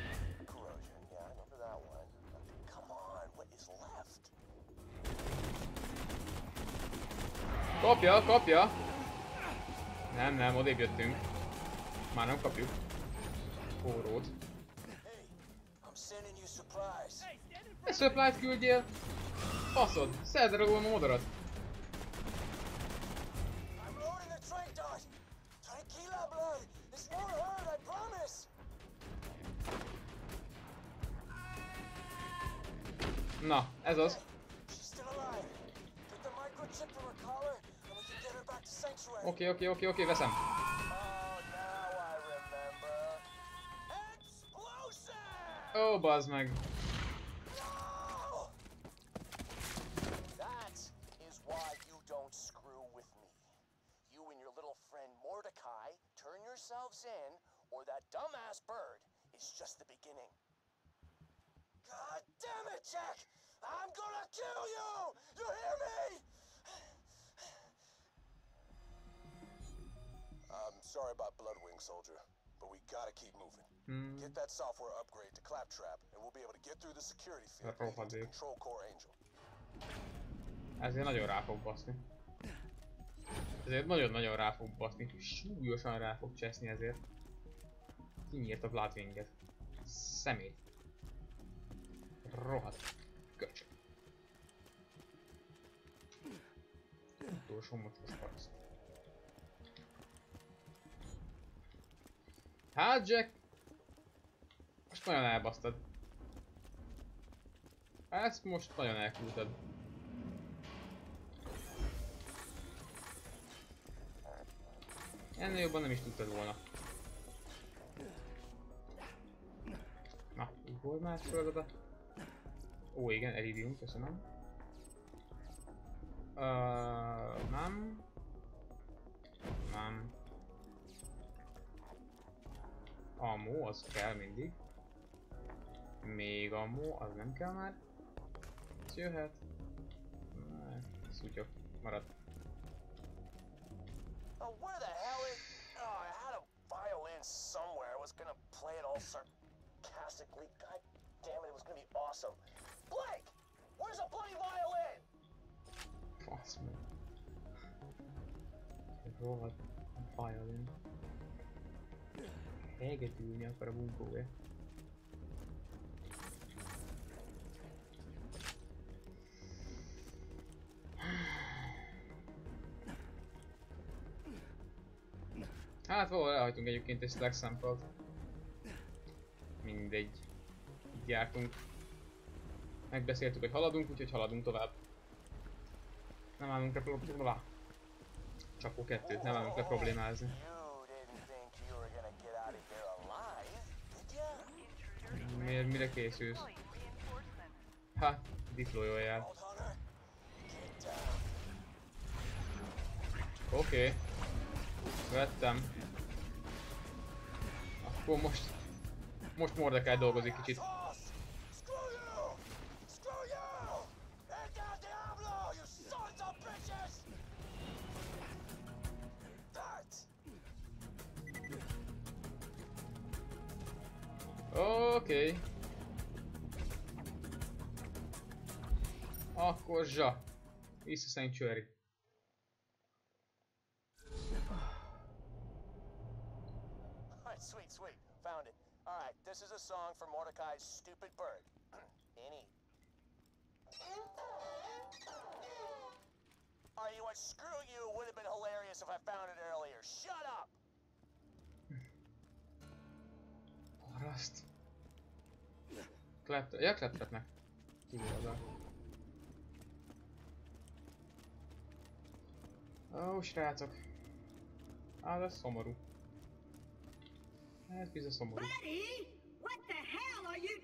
Kapja! Nem, odébb jöttünk. Már nem kapjuk. Forrót. Egy supply-t küldjél! Faszod, szedd rólom a modorat! Na, ez az. Oké, veszem. Ó, bazd meg.
That is why you don't screw with me. You and your little friend Mordecai turn yourselves in, or that dumbass bird is just the beginning. God damn it, Jack! I'm gonna kill you! You hear me? I'm sorry about Bloodwing, soldier, but we gotta keep moving. Get that software upgrade to Claptrap, and we'll be able to get through the security field leading to Control Core Angel.
Ezért nagyon rá fog baszni. Ezért nagyon rá fog baszni. Súlyosan rá fog cseszni ezért. Kinyírt a Bloodwinget. Szemét. Rohadt. Köcsög. Utolsó most az paraszt. Hát Jack! Most nagyon elbasztad. Ezt most nagyon elkúrtad. Ennél jobban nem is tudtad volna. Na, ugorj már földbe. Ó igen, Iridium, köszönöm. Nem. Ammo, az kell mindig. Még ammo, az nem kell már. Ez jöhet. Szutyok, marad.
Oh, where the hell is... Oh, I had a violin somewhere. I was gonna play it all sarcastically. God damn it, it was gonna be awesome. Blake! Where's a bloody violin?
Fasz meg. Rohadt fájoljon. Égetülni akar a bunkója. Hát valahol elhagytunk egyébként egy Slack sample-t. Mindegy. Így jártunk. Megbeszéltük, hogy haladunk, úgyhogy haladunk tovább. Nem állunk le problémázni. Csapó 2, nem állunk le problémázni. Mire készülsz? Ha, diployoljál. Oké. Vettem. Akkor most Mordecai dolgozik kicsit. Oké. Akkor zsa. Vissza Sanctuary.
Sweet. Found it. Alright, this is a song for Mordecai's stupid bird. Any. Alright, you know what? Screw you. It would have been hilarious if I found it earlier. Shut up!
Paraszt. Ja, kleptetnek. Kívül. Ó, srácok. Ez szomorú. Ez bizony szomorú.
Buddy, what the hell are you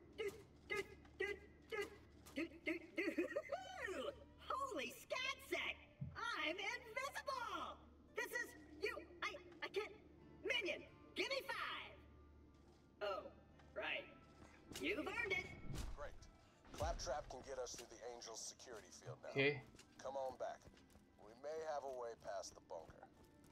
Holy scatsack! I'm invisible! This is you. I can't. Minion, give me 5. Oh, right. You've earned it.
Great. Claptrap can get us through the Angel's security field now.
Okay.
Come on back. We may have a way past the bunker.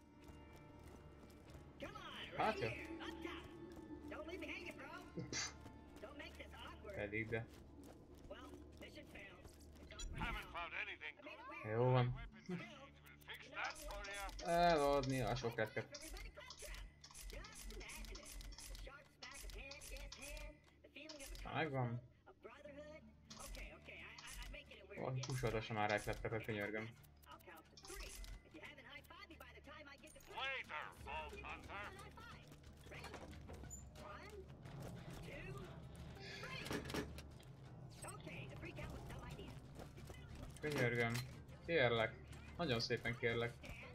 Come on, right here, up top. Don't leave me hanging, bro. Don't make this awkward.
Elég, de.
Well, mission failed.
Haven't found anything.
Jó van.
We'll fix that for you.
Eladni a sok retket.
Everybody claptrap. Just imagine it. The sharp smack of hand against hand. The feeling of a
Megvan.
of brotherhood. Okay, I make it a weird
Valaki pusoltassa már rá kleptepet, könyörgöm.
I'll count to 3. If you haven't high-fived me by the time I get to 3.
Later, Vault Hunter.
High five. Ready? 1, 2, 3. Okay, the freak out was no idea.
Könyörgöm. Kérlek. Nagyon szépen kérlek.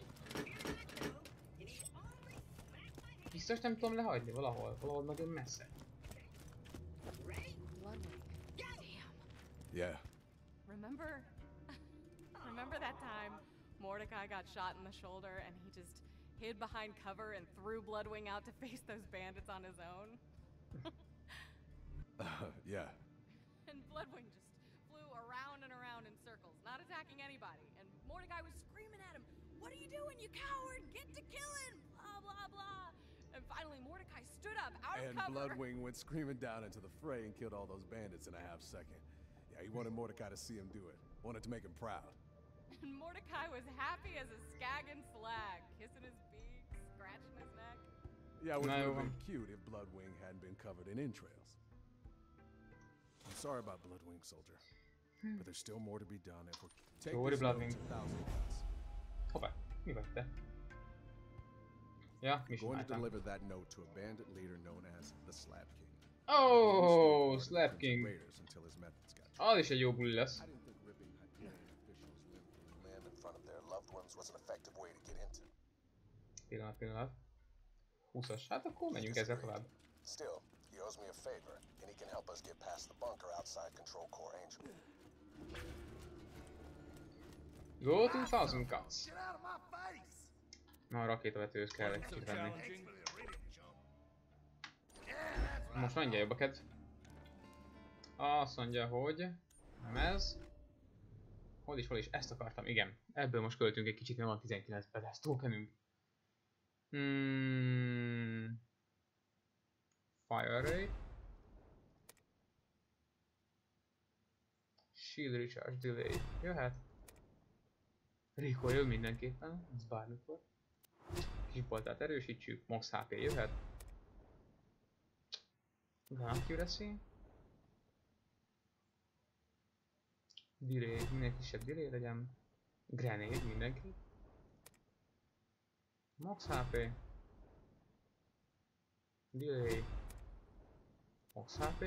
Biztos nem tudom lehagyni valahol nagyon messze.
Yeah.
Remember that time Mordecai got shot in the shoulder and he just hid behind cover and threw Bloodwing out to face those bandits on his own?
Yeah.
And Bloodwing just flew around and around in circles, not attacking anybody. And Mordecai was screaming at him, "What are you doing, you coward? Get to killing! Blah, blah, blah." And finally Mordecai stood up out of
And
cover.
Bloodwing went screaming down into the fray and killed all those bandits in a half second. Yeah, he wanted Mordecai to see him do it. Wanted to make him proud.
And Mordecai was happy as a skagging slag, kissing his beak, scratching his neck.
Yeah, it would have
No.
been cute if Bloodwing hadn't been covered in entrails. I'm sorry about Bloodwing, soldier. But there's still more to be done if we're... Take
Sorry,
this note
Bloodwing.
to Thousand Cuts.
Hoppá, mi vagy te? Ja, mi
Going to
csináltam?
deliver that note to a bandit leader known as the Slab King.
Oh, Slap
Friends of
King.
Raiders until his methods got
Az is egy jó buli lesz.
I didn't think ripping Hyperion officials limb from
The land in front of their loved ones was an effective way to get into.
Pillanat. 20-as. Hát akkor menjünk ezzel tovább.
Still, he owes me a favor, and he can help us get past the bunker outside Control Core Angel.
Go to Thousand Cuts.
Get out of my face!
Na, a rakétavetőhöz kell egy kicsit venni. Most mindjárt jobb a kedv. Azt mondja, hogy... Nem ez. Hol is, ezt akartam, igen. Ebből most költünk egy kicsit, mert van 19 pedász tokenünk. Fire Ray. Shield Recharge Delay. Jöhet. Rico jön mindenképpen, ez bármikor. Kis boltát erősítsük, max HP jöhet. Van accuracy. Delay, minél kisebb delay legyen. Grenade mindenki. Max HP. Delay. Max HP.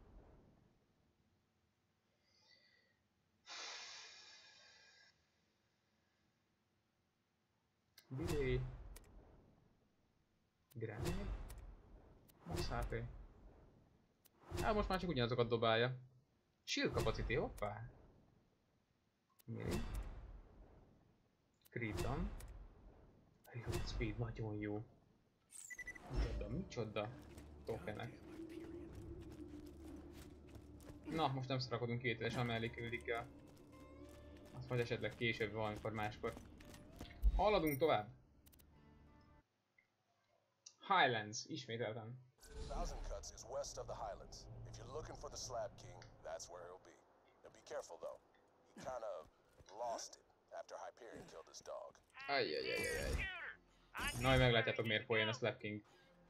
Delay. Grenade. Max HP. Hát most már csak ugyanazokat dobálja. Shield capacity, hoppá. Mi? Kriton. Reload speed, nagyon jó. Micsoda tokenek. Na, most nem szarakodunk kételesen, mellé küldik el. Azt majd esetleg később valamikor máskor. Haladunk tovább. Highlands, ismételten.
Thousand Cuts is west of the Highlands. If you're looking for the Slab King, that's where he'll be. Now be careful though. He kinda lost it after Hyperion killed his dog.
Ajjajajajaj. Na, hogy meglátjátok miért poén a Slab King.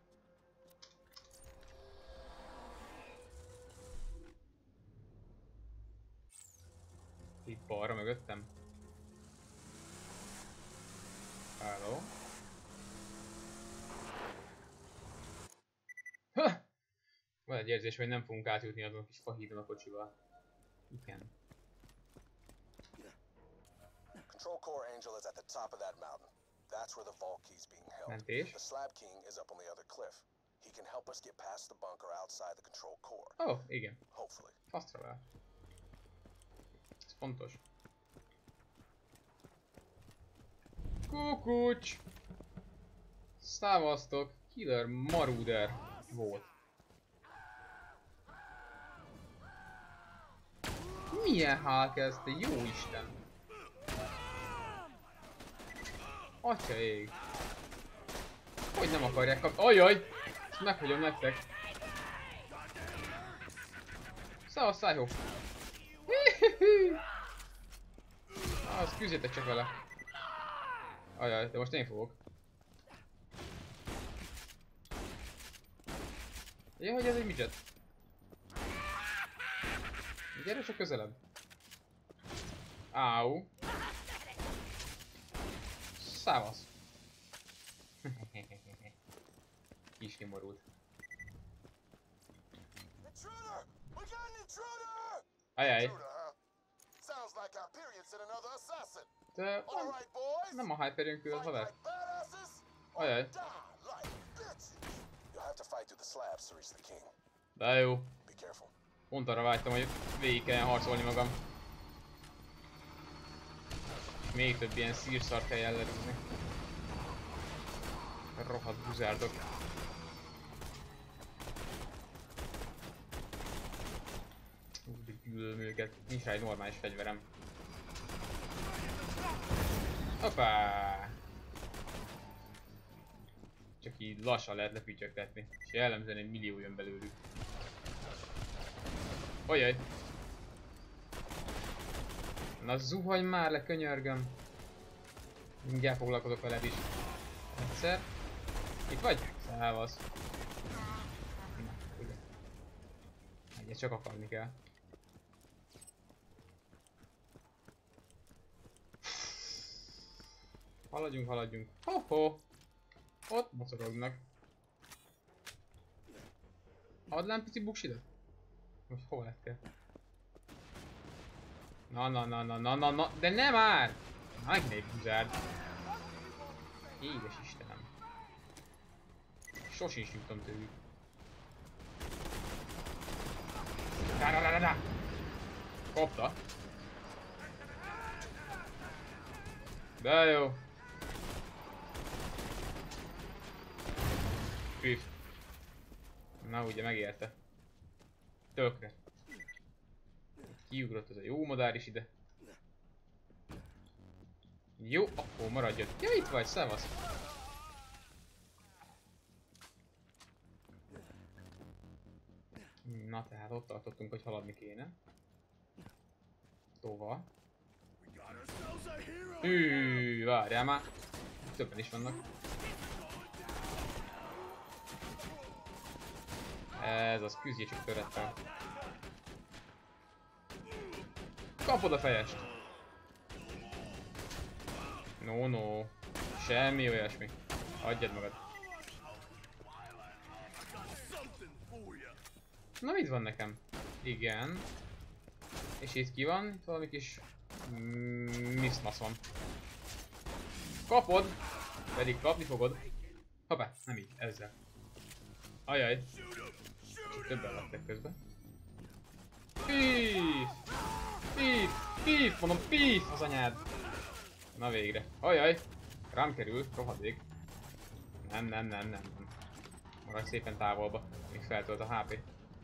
Itt balra mögöttem. Hello. Ha! Van egy érzés, hogy nem fogunk átjutni azon a kis fahídon a kocsival. Igen.
Control Core Angel is at the top of that mountain. That's where the vault key's being held.
Mentés.
The Slab King is up on the other cliff. He can help us get past the bunker outside the Control Core.
Oh, igen.
Hopefully.
Fast travel. Ez fontos. Kukucs! Szávaztok! Killer Marauder volt. Milyen Hulk ez, te jó Isten! Atya ég! Hogy nem akarják kapni? Ajaj! Meghagyom nektek! Szevasz, Szájhó! Azt küzdjetek csak vele! Ajaj, de most én fogok. Ja, hogy ez egy midget. Gyere csak közelebb. Áú. Szávasz. Kis kimorult.
Intruder! We got an intruder!
Ajaj.
Intruder, huh? Sounds like Hyperion sent another assassin.
De
All right, boys.
nem a Hyperion küld haver.
Fight like badasses or
Ajaj.
die like bitches. You'll have to fight through the slabs to reach the king.
De jó.
Be careful.
Pont arra vágytam, hogy végig kelljen harcolni magam. Még több ilyen szírszart kell ellerúzni. Rohadt buzárdok. De gyűlölöm őket. Nincs rá egy normális fegyverem. Hoppá! Csak így lassan lehet lefütyögtetni. És jellemzően egy millió jön belőlük. Ojjaj! Na zuhanj már le, könyörgöm! Mindjárt foglalkozok veled is. Egyszer. Itt vagy? Szávasz. Na, ugye. Egyet csak akarni kell. Haladjunk, haladjunk. Ho-ho! Ott mocorognak. Adlám pici buksidat? Most hol lettél? Na, de nem már! Megint egy buzárd. Édes Istenem. Sosincs nyugtam tőlük. Kapta. De jó. Püff. Na ugye megérte. Tökre. Kiugrott ez a jó madár is ide. Jó, akkor maradjon. Ja, itt vagy, szevasz. Na tehát ott tartottunk, hogy haladni kéne. Tovább. Várjál már. Többen is vannak. Ez az, küzdjé csak törettel. Kapod a fejest! No. Semmi olyasmi. Adjad magad. Na mit van nekem? Igen. És itt ki van? Itt valami kis... miszmasz van. Kapod! Pedig kapni fogod. Hoppá, nem így, ezzel. Ajaj. Többen lettek közben. Píf! Píf! Píf! Mondom, píf az anyád! Na végre. Ajaj! Rám kerül, rohadék. Nem. Maradj szépen távolba, még feltölt a HP.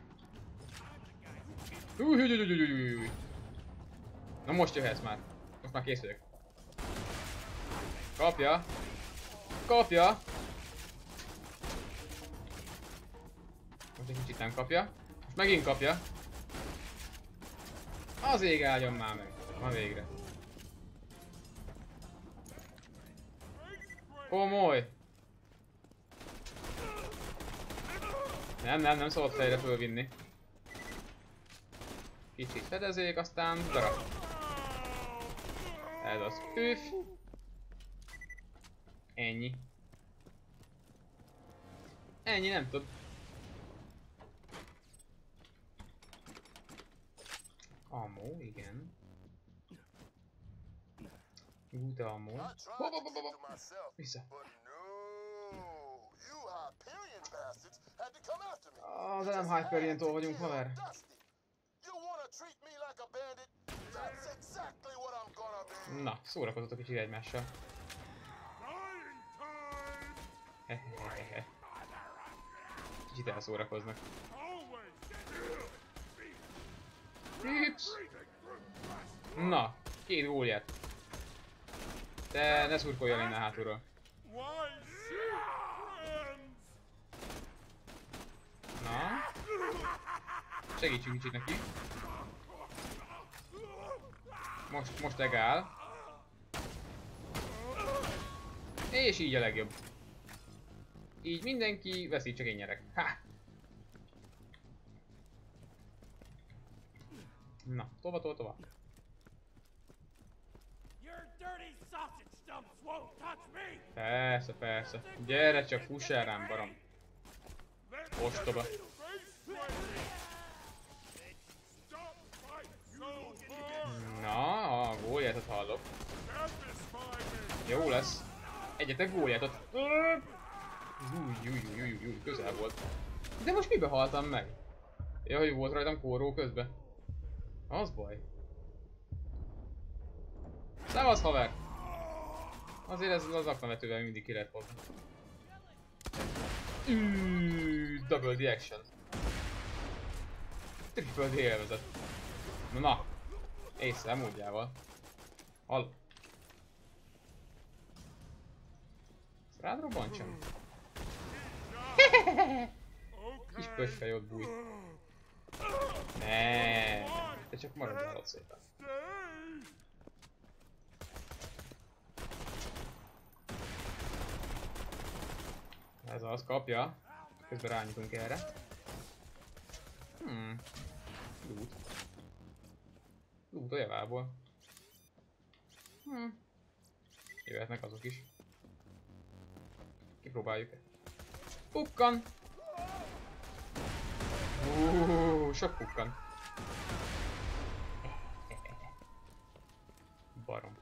Új. Na most jöhetsz már. Most már kész vagyok. Kapja! Kapja! Most egy kicsit nem kapja. Most megint kapja. Az ég álljon már meg. Ma végre. Komoly! Nem szabad fejre fölvinni. Kicsit fedezék, aztán darab. Ez az. Püff! Ennyi. Ennyi, nem tud. Ammo, igen. Good ammo. Vissza. De nem Hyperion-tól vagyunk, haver. Na, szórakozatok kicsit egymással. Hehehehe. Kicsit elszórakoznak. Hips. Na, 2 gólját. Te ne szurkoljál innen hátulról. Na. Segítsünk kicsit neki. Most egál. És így a legjobb. Így mindenki veszít, csak én nyerek. Ha! Na, tova. Persze. Gyere csak, fuss el rám, barom. Ostoba. Na, a góljátot hallok. Jó lesz. Egyetek góljátot. Új, közel volt. De most mibe haltam meg? Ja, hogy volt rajtam kóró közben. Az baj. Szevasz, haver! Azért ez az aknavetővel mindig ki lehet hozni. Double the action. Triple the élvezet. Na! Észre, módjával. Hall. Rád robbantsam? Kis pösfej ott bújt. Ne, te csak maradjál ott szépen. Ez az, kapja. Közben rányítunk erre. Loot. Loot a javából. Jöhetnek azok is. Kipróbáljuk. Pukkan! Sok pukkan. Barom.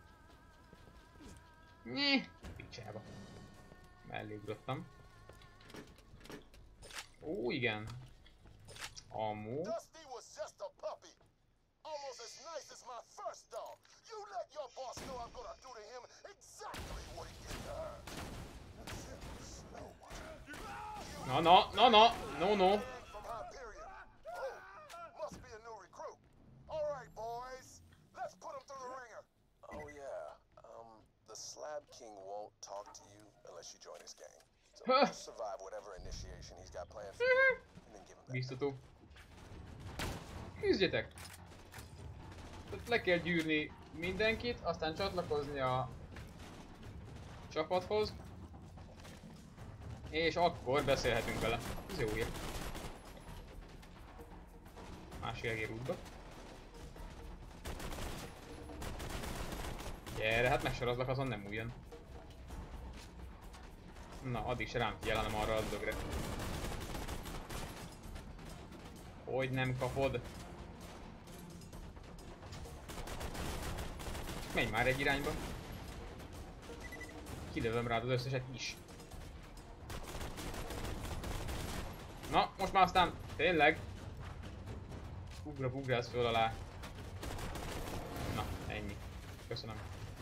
Picsába. Mellé ugrottam. Ó, igen. Ammo. No.
King won't talk to you unless you join his gang. So just survive whatever initiation he's got planned for you, and then give him that.
Biztató. Küzdjetek! Le kell gyűrni mindenkit, aztán csatlakozni a csapathoz. És akkor beszélhetünk vele. Ez jó hír. Másik egérútba. Gyere, hát megsorozlak, azon nem újjon. Na, addig se rám figyel, hanem arra a dögre. Hogy nem kapod? Menj már egy irányba. Kilövöm rád az összeset is. Na, most már aztán tényleg. Ugrálsz föl alá. Na, ennyi. Köszönöm.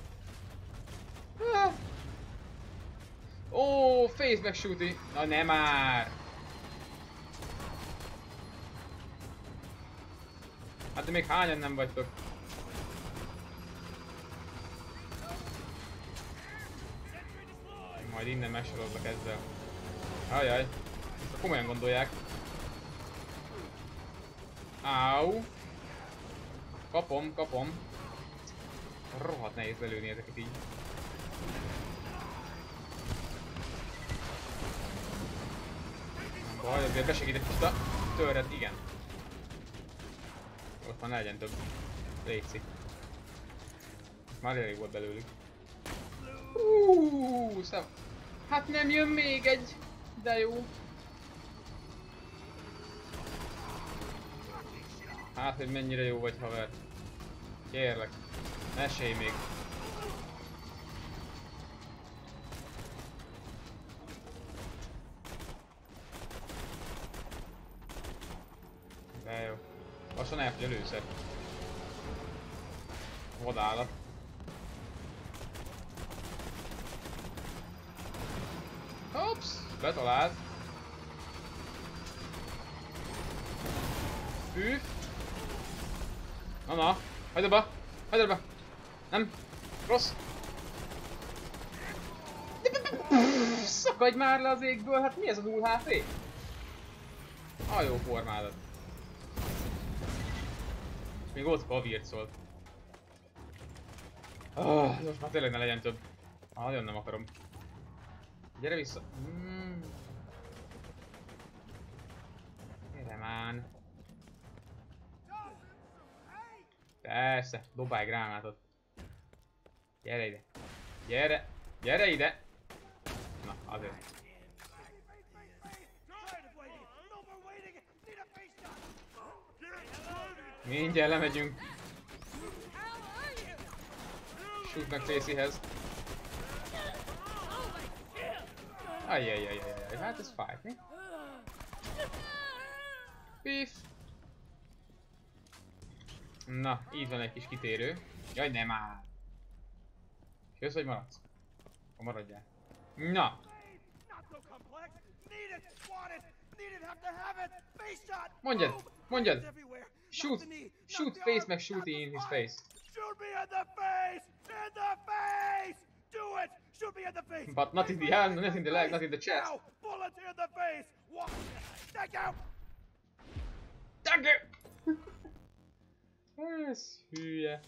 Ó, faceback shooty. Na ne már. Hát de még hányan nem vagytok? Majd innen megsoroltak ezzel. Ajaj. Ezt komolyan gondolják. Áú. Kapom. Rohadt nehéz lelőni ezeket így. Nem baj, azért besegített kicsit a törret, igen. Ott már ne legyen több. Létszik. Már elég volt belőlük. Hát nem jön még egy, de jó. Hát, hogy mennyire jó vagy, haver. Kérlek, mesélj még. De jó. Lassan elfogy a lőszer. Vadállat. Hops! Betalált. Hű. Na, hagyd abba! Nem! Rossz! Szakadj már le az égből, hát mi ez a 0 HP? A jó formádat. És még ott kavírt szólt. Most már tényleg ne legyen több. Nagyon nem akarom. Gyere vissza! Gyere már! Persze, dobálj gránátot. Gyere ide. Gyere ide! Na, azért. Mindjárt lemegyünk. Shoot meg Tracyhez. Ajjajjajjajjaj, hát ez fájt, mi? Pif! Na, így van egy kis kitérő. Jaj, nem már! Jössz, hogy maradsz? Ha maradjál. Na! Mondjad! Shoot face meg shooty in his face.
Shoot me in the face! In the face! Do it! Shoot me in the face!
But not in the hand, not in the leg, not in the chest.
Now! Bullet in the face! What? Thank you!
Thank you! Ez hülye.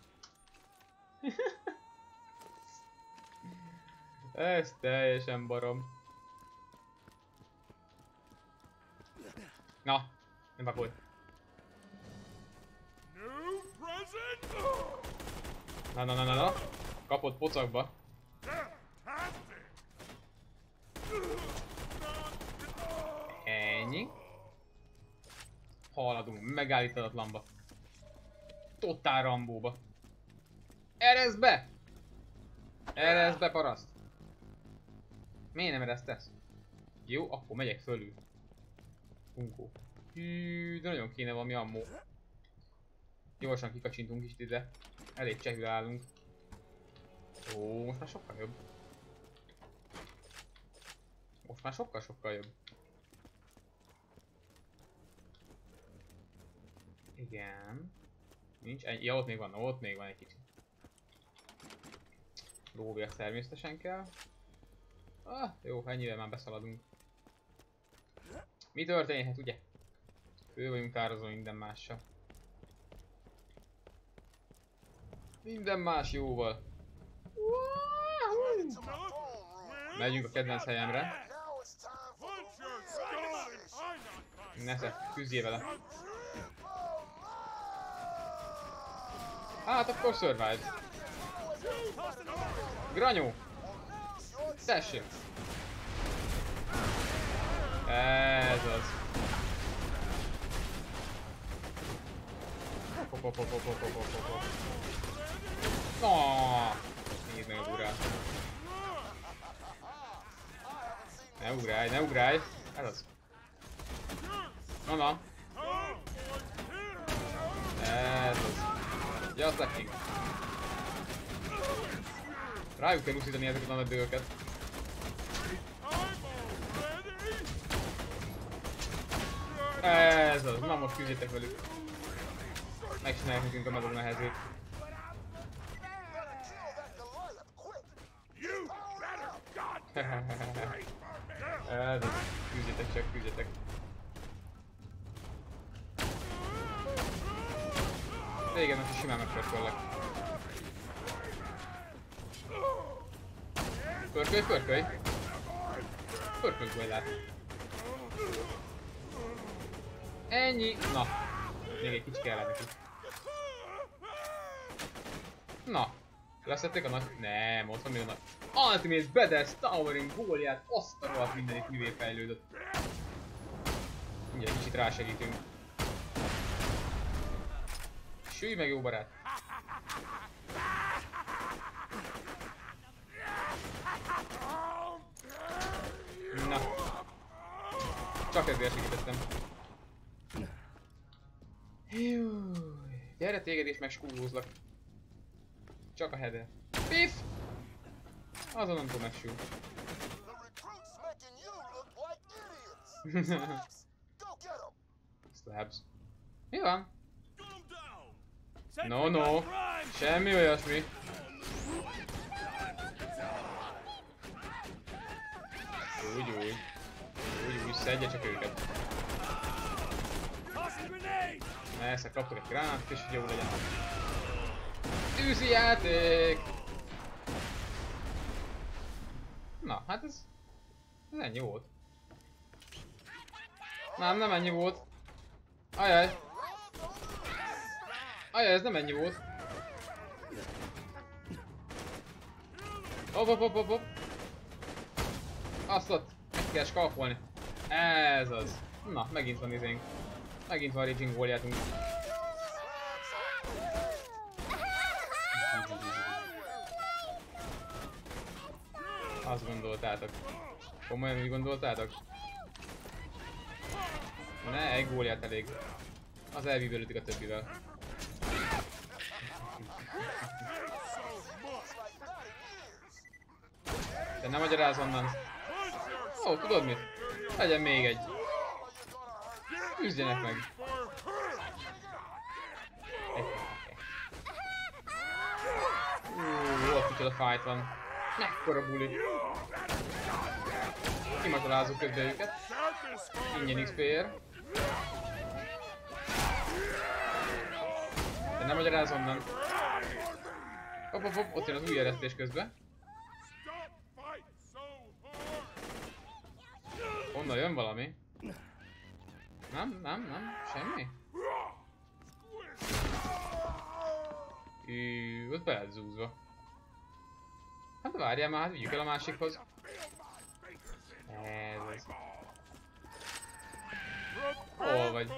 Ez teljesen barom. Na, nem pakolj. Na. Kapott pocakba. Ennyi. Haladunk, megállíthatatlanba. Totál Rambóba. Ereszd be! Ereszd be, paraszt! Miért nem eresztesz? Jó, akkor megyek fölül. Funkó. Hű, de nagyon kéne valami ammó. Gyorsan kikacsintunk is ide. Elég csehül állunk. Ó, most már sokkal jobb. Most már sokkal jobb. Igen. Nincs ennyi. Ja, ott még van egy kicsit. Lóvér természetesen kell. Jó, ennyivel már beszaladunk. Mi történhet, ugye? Fő vagyunk tározó minden mással. Minden más jóval. Megyünk a kedvenc helyemre. Nesze, küzdjél vele. Hát akkor survive. Granyó! Tessék! Ez az. Nézd meg az urát. Ne ugrálj, ne ugrálj! Ez az. Na. Ez az. Just like king. Rájuk kell úszítani ezeket a nagy dögöket. Ez az. Na most küzdjétek velük. Megcsinálják nekünk a magunk nehezét. Ez az. Küzdjétek csak, küzdjétek. Régen most is simán megpörköllek. Pörkölj, pörkölj! Pörkölj, golyát! Ennyi! Na! Még egy kicsi kellene neki. Na! Leszették a nagy... Nem, ott van még a nagy... Ultimate Badass Towering Goliath! Azt a rohadt mindenit mivé fejlődött. Mindjárt kicsit rásegítünk. Sülj meg, jó barát! Na! Csak ezért segítettem. Hjú. Gyere téged és megskúlózlak. Csak a header. Piff! Azon nem tudom megsül. Slabs. Mi van? No. Semmi olyasmi. Úgy, szedje csak őket. Persze, kaptok egy gránátot és hogy jó legyen. Tűzi játék! Na, hát ez ennyi volt. Nem ennyi volt. Ajaj. Ajaj, ez nem ennyi volt. Hopp. Azt ott, meg kell skalpolni. Ez az. Na, megint van izénk. Megint van Raging Goliathunk. Azt gondoltátok. Komolyan úgy gondoltátok? Ne, egy Goliath elég. Az elbíbelődik a többivel. De nem magyaráz onnan. Ó, tudod mit? Legyen még egy. Küzdjenek meg. Ott kicsoda fight van. Mekkora buli. Kimatalázok közben őket. Ingyen XP-ér. De nem magyaráz onnan. Hopp, ott jön az új eresztés közben. Honnan jön valami? Nem, semmi? Ott be lett zúzva. Hát várjál már, hát vigyük el a másikhoz. Ez az. Hol vagy?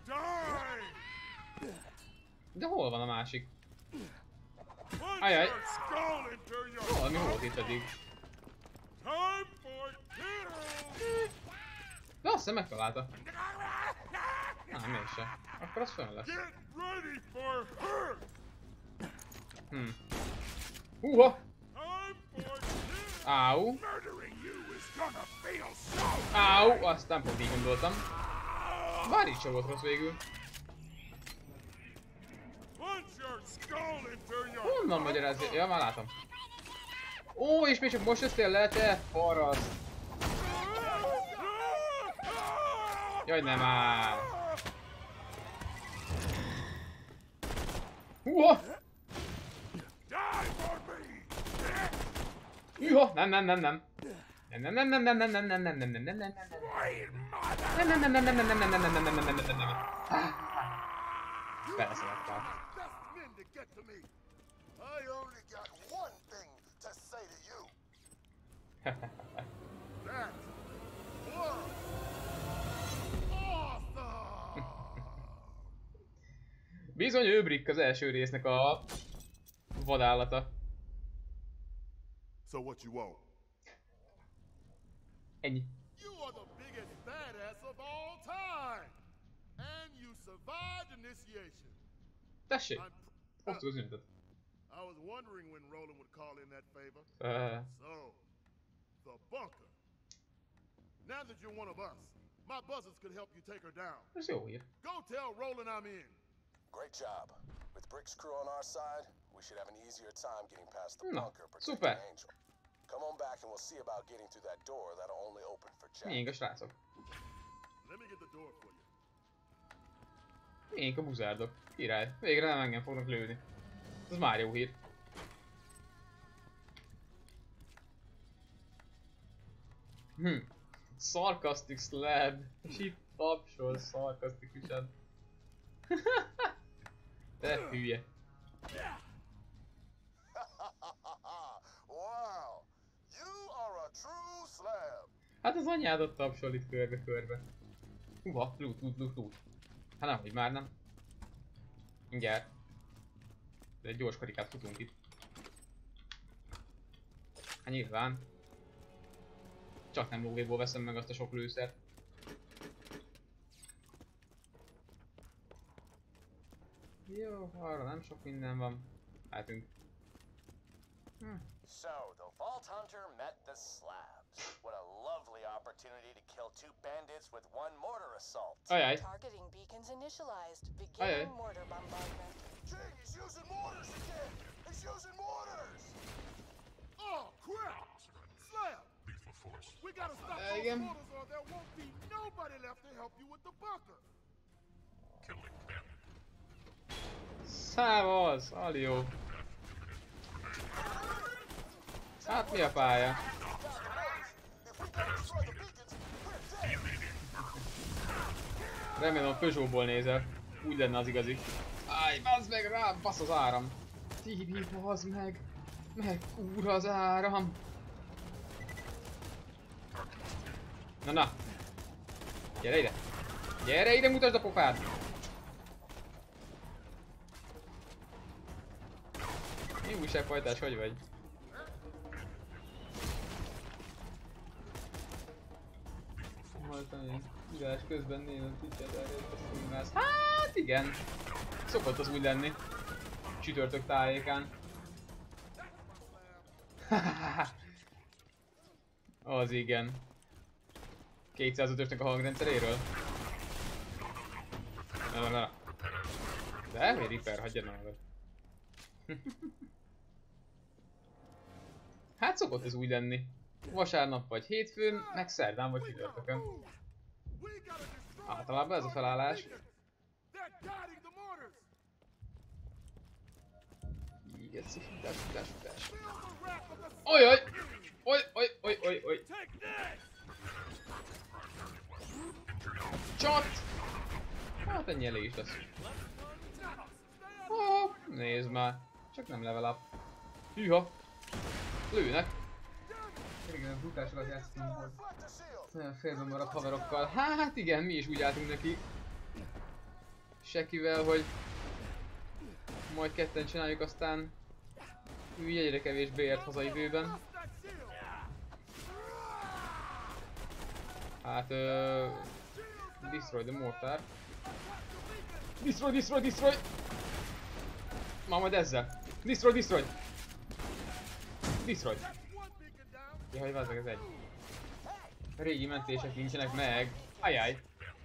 De hol van a másik? Ajaj! Valami volt itt eddig. De azt hiszem megtalálta. Nem, mégse. Akkor az fönn lesz. Húha! Áú! Áú! Aztán pont így gondoltam. Bár így sem volt rossz végül. Honnan magyarázja? Ja, már látom. Ó, és még csak most jöttél le, te paraszt! Jaj, nem áll! Húha! Húha! Nem. Beleszaladtál.
that to me. I only got one thing to say to you. That was awesome.
Bizony ő Brick az első résznek a vadállata.
So what you want?
Ennyi.
You are the biggest badass of all time. And you survived initiation.
Tessék. Hoztuk az ünnepet.
I was wondering when Roland would call in that favor. So, the bunker. Now that you're one of us, my buzzers could help you take her down.
Ez jó hír.
Go tell Roland I'm in.
Great job. With Brick's crew on our side, we should have an easier time getting past the bunker protecting
super.
Angel. Come on back and we'll see about getting through that door that'll only open for Jack.
Miénk a srácok.
Let me get the door for you.
Miénk a buzárdok. Király. Végre nem engem fognak lőni. Ez már jó hír. Sarcastic slab. És itt tapsol szarkasztikusan. Te hülye.
Wow, you are a true slab.
Hát az anyádat tapsol itt körbe-körbe. Húha, loot. Hát nem, hogy már nem. Mindjárt. De egy gyors karikát futunk itt. Hát nyilván. Csak nem lóvéból veszem meg azt a sok lőszert. Jó, arra nem sok minden van. Mehetünk.
So, the Vault Hunter met the slabs. What a lovely opportunity to kill two bandits with one mortar assault.
Ajaj.
Targeting beacons initialized. Beginning mortar bombardment.
Gee, he's using mortars again. He's using mortars. Oh, crap. Slab. We gotta stop those mortars or there won't be nobody left to help you with the bunker.
Szávasz, Alió. Hát mi a pálya? Remélem a Peugeotból nézel. Úgy lenne az igazi. Áj, bazd meg rá, basz az áram. Tibi, bazd meg. Mekkúra az áram. Na. Gyere ide. Gyere ide, mutasd a pofád. Mi újságfajtás, hogy vagy? Haltani, írás közben nézem Twitch-et, elrejt a streamász. Hát igen. Szokott az úgy lenni. Csütörtök tájékán. Az igen. 205-ösnek a hangrendszeréről? Na. De mi Ripper, hagyjad magad. Hát szokott ez úgy lenni. Vasárnap vagy hétfőn, meg szerdán vagy csütörtökön. Általában ez a felállás. Ígeci, futás. Ojjaj! Oj! Csat! Hát ennyi elég is lesz. Nézd már. Csak nem level up. Hűha! Lőnek! Igen, futásokat játszottunk, hogy nagyon félben maradt haverokkal. Hát igen, mi is úgy álltunk neki. Sekivel, hogy majd ketten csináljuk, aztán ő egyre kevésbé ért haza időben. Hát destroy the mortar. Destroy! Ma majd ezzel. Destroy! Jaj, várj, ez egy. A régi mentések nincsenek meg. Ajaj.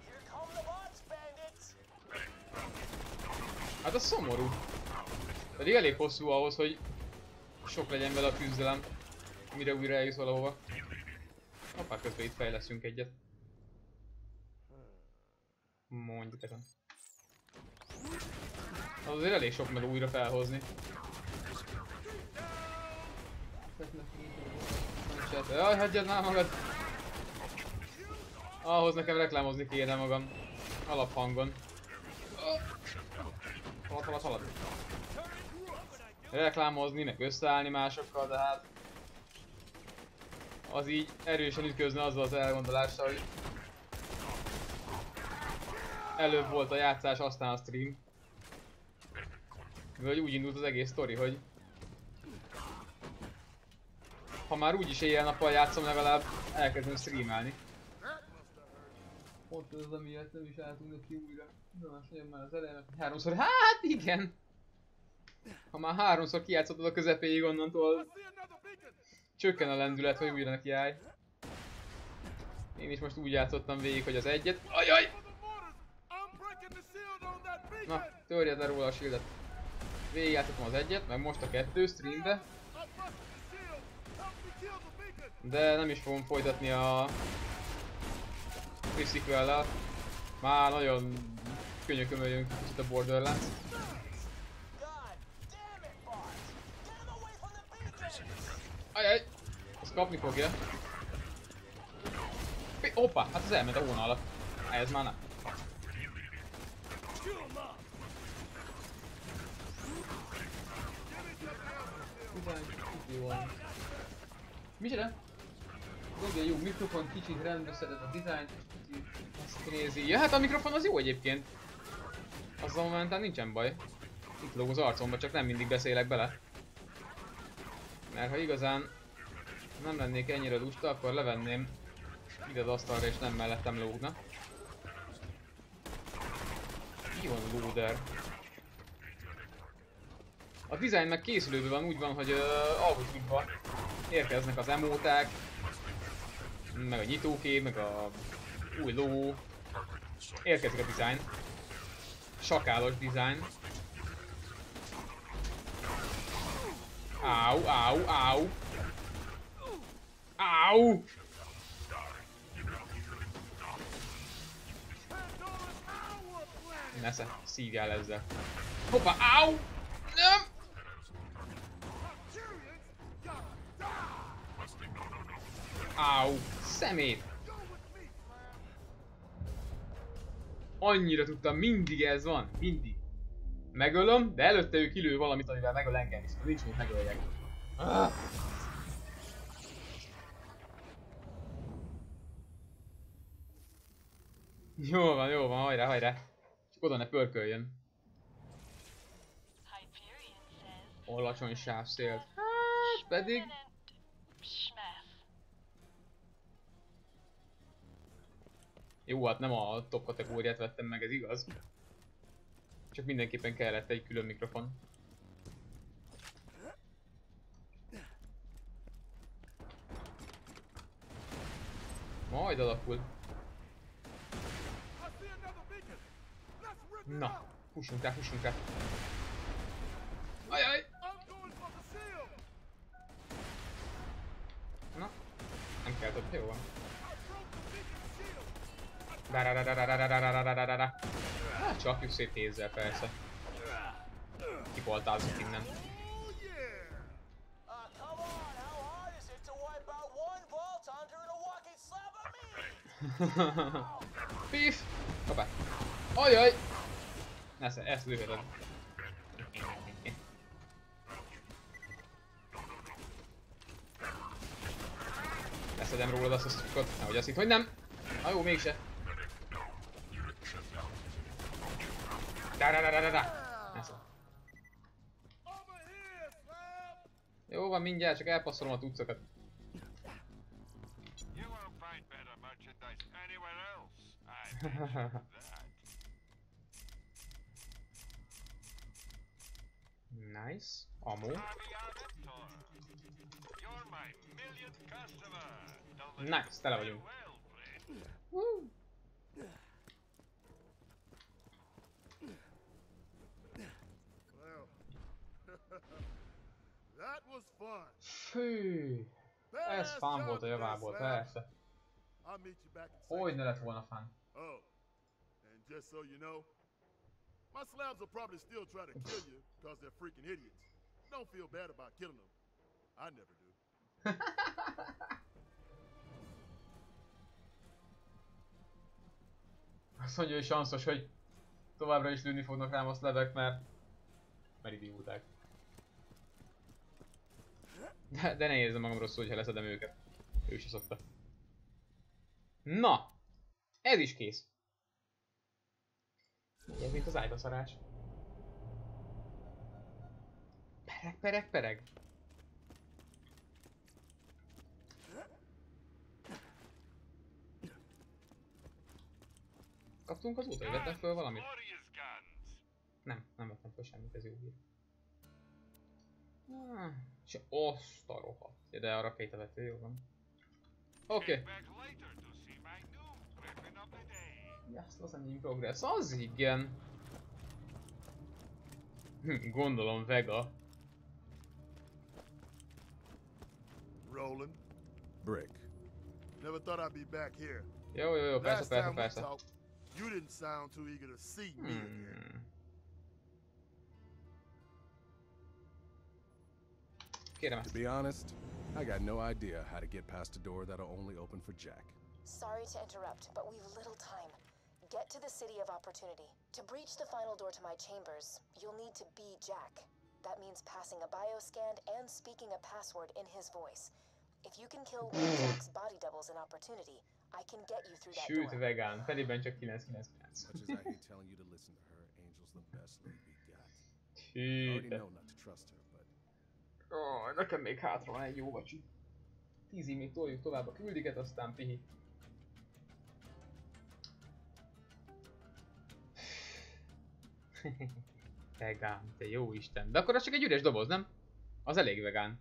Hát az szomorú. Pedig elég hosszú ahhoz, hogy sok legyen vele a küzdelem. Mire újra eljusz valahova. Hoppá, közben itt fejleszünk egyet. Mondjuk ezen. Az azért elég sok meg újra felhozni. Jaj, hagyjad már magad! Ahhoz nekem reklámozni kéne magam. Alaphangon. Halad. reklámozni, meg összeállni másokkal, de hát az így erősen ütközne azzal az elgondolással, hogy előbb volt a játszás, aztán a stream. Vagy úgy indult az egész sztori, hogy ha már úgyis éjjel-nappal játszom, legalább elkezdem streamelni. Pont az, amiért nem is álltunk neki újra. Na, most jön már az elején, hogy háromszor. Hát igen! Ha már háromszor kijátszottad a közepéig, onnantól csökken a lendület, hogy újra nekiállj. Én is most úgy játszottam végig, hogy az egyet. Ajaj! Na, törjed le róla a shieldet. Végigjátszottam az egyet, meg most a kettő streambe. De nem is fogom folytatni a Pre-sequel-lel. Már nagyon könyökömöljön kicsit a Borderlands. Ajaj! Azt kapni fogja. Hoppá! Hát az elment a hóna alatt. Ez már nem. Micsoda? Dobja jó mikrofon, kicsit rendbeszedett a dizájnt, azt nézi. Ja, hát a mikrofon az jó egyébként. Azzal momentán nincsen baj. Itt lóg az arcomba, csak nem mindig beszélek bele. Mert ha igazán nem lennék ennyire lusta, akkor levenném ide az asztalra és nem mellettem lógna. Mi van loader? A design meg készülőben van, úgy van, hogy algoritmusban érkeznek az emóták, meg a nyitókép, meg a új logó. Érkezik a design. Sakálos design. Áú, áú, áú. Áú! Nesze, szívjál ezzel. Hoppá, áú! Nem! Áú! Szemét! Annyira tudtam, mindig ez van, mindig. Megölöm, de előtte ő kilő valamit, amivel megöl engem is. Nincs mit megöljek. Ah. Jó van, hajrá, hajrá. Csak oda ne pörköljön. Alacsony sávszélt. Hát pedig... Jó, hát nem a top kategóriát vettem meg, ez igaz. Csak mindenképpen kellett egy külön mikrofon. Majd alakul. Na, fussunk rá, fussunk rá. Ajaj! Na, nem kell több, jó van. Hát csapjuk szét kézzel persze. Kipoltázzuk innen. Pif! Hoppá! Ajaj! Nesze, ezt lőheted. Leszedem rólad azt a sztrukkot, nehogy azt hitt, hogy nem! Na jó, mégse. Nesze. Jó van, mindjárt, csak elpasszolom a tudszokat. Nice. Ammo. Nice, tele vagyunk. Fű. Ez fun volt a javából, persze. Hogy ne lett volna fun.
Just so you know, my slabs will probably still try to kill you because they're freaking idiots. Don't feel bad about killing them. I never do.
Azt mondja, hogy sanszos, hogy továbbra is lőni fognak rám a szlebek, mert idióták. De ne érzem magam rosszul, hogyha leszedem őket. Ő se szokta. Na! Ez is kész. Ez mint az ágaszarás. Pereg, pereg, pereg. Kaptunk az útra, hogy vettem föl valamit? Nem vettem föl semmit, ez jó hír. És azt a rohadt. De a rakétavető jó van. Oké. Just wasn't in progress. Az igen. Gondolom Vega.
Roland. Brick. Never thought I'd be back here.
Jó, persze.
You didn't sound too eager to see me again.
Kérem.
To be honest, I got no idea how to get past a door that'll only open for Jack.
Sorry to interrupt, but we've little time. Get to the City of Opportunity. To breach the final door to my chambers, you'll need to be Jack. That means passing a bioscan and speaking a password in his voice. If you can kill one of Jack's body doubles in Opportunity, I can get you through that door.
Shoot, vegan. Felében csak 999.
As much as I hate telling you to listen to her, Angel's the best lady we got. I already know not to trust her, but...
Nekem még hátra van egy jó vacsi. 10-ig még toljuk tovább a küldiket, aztán pihi. Vegán, te jó Isten. De akkor az csak egy üres doboz, nem? Az elég vegán.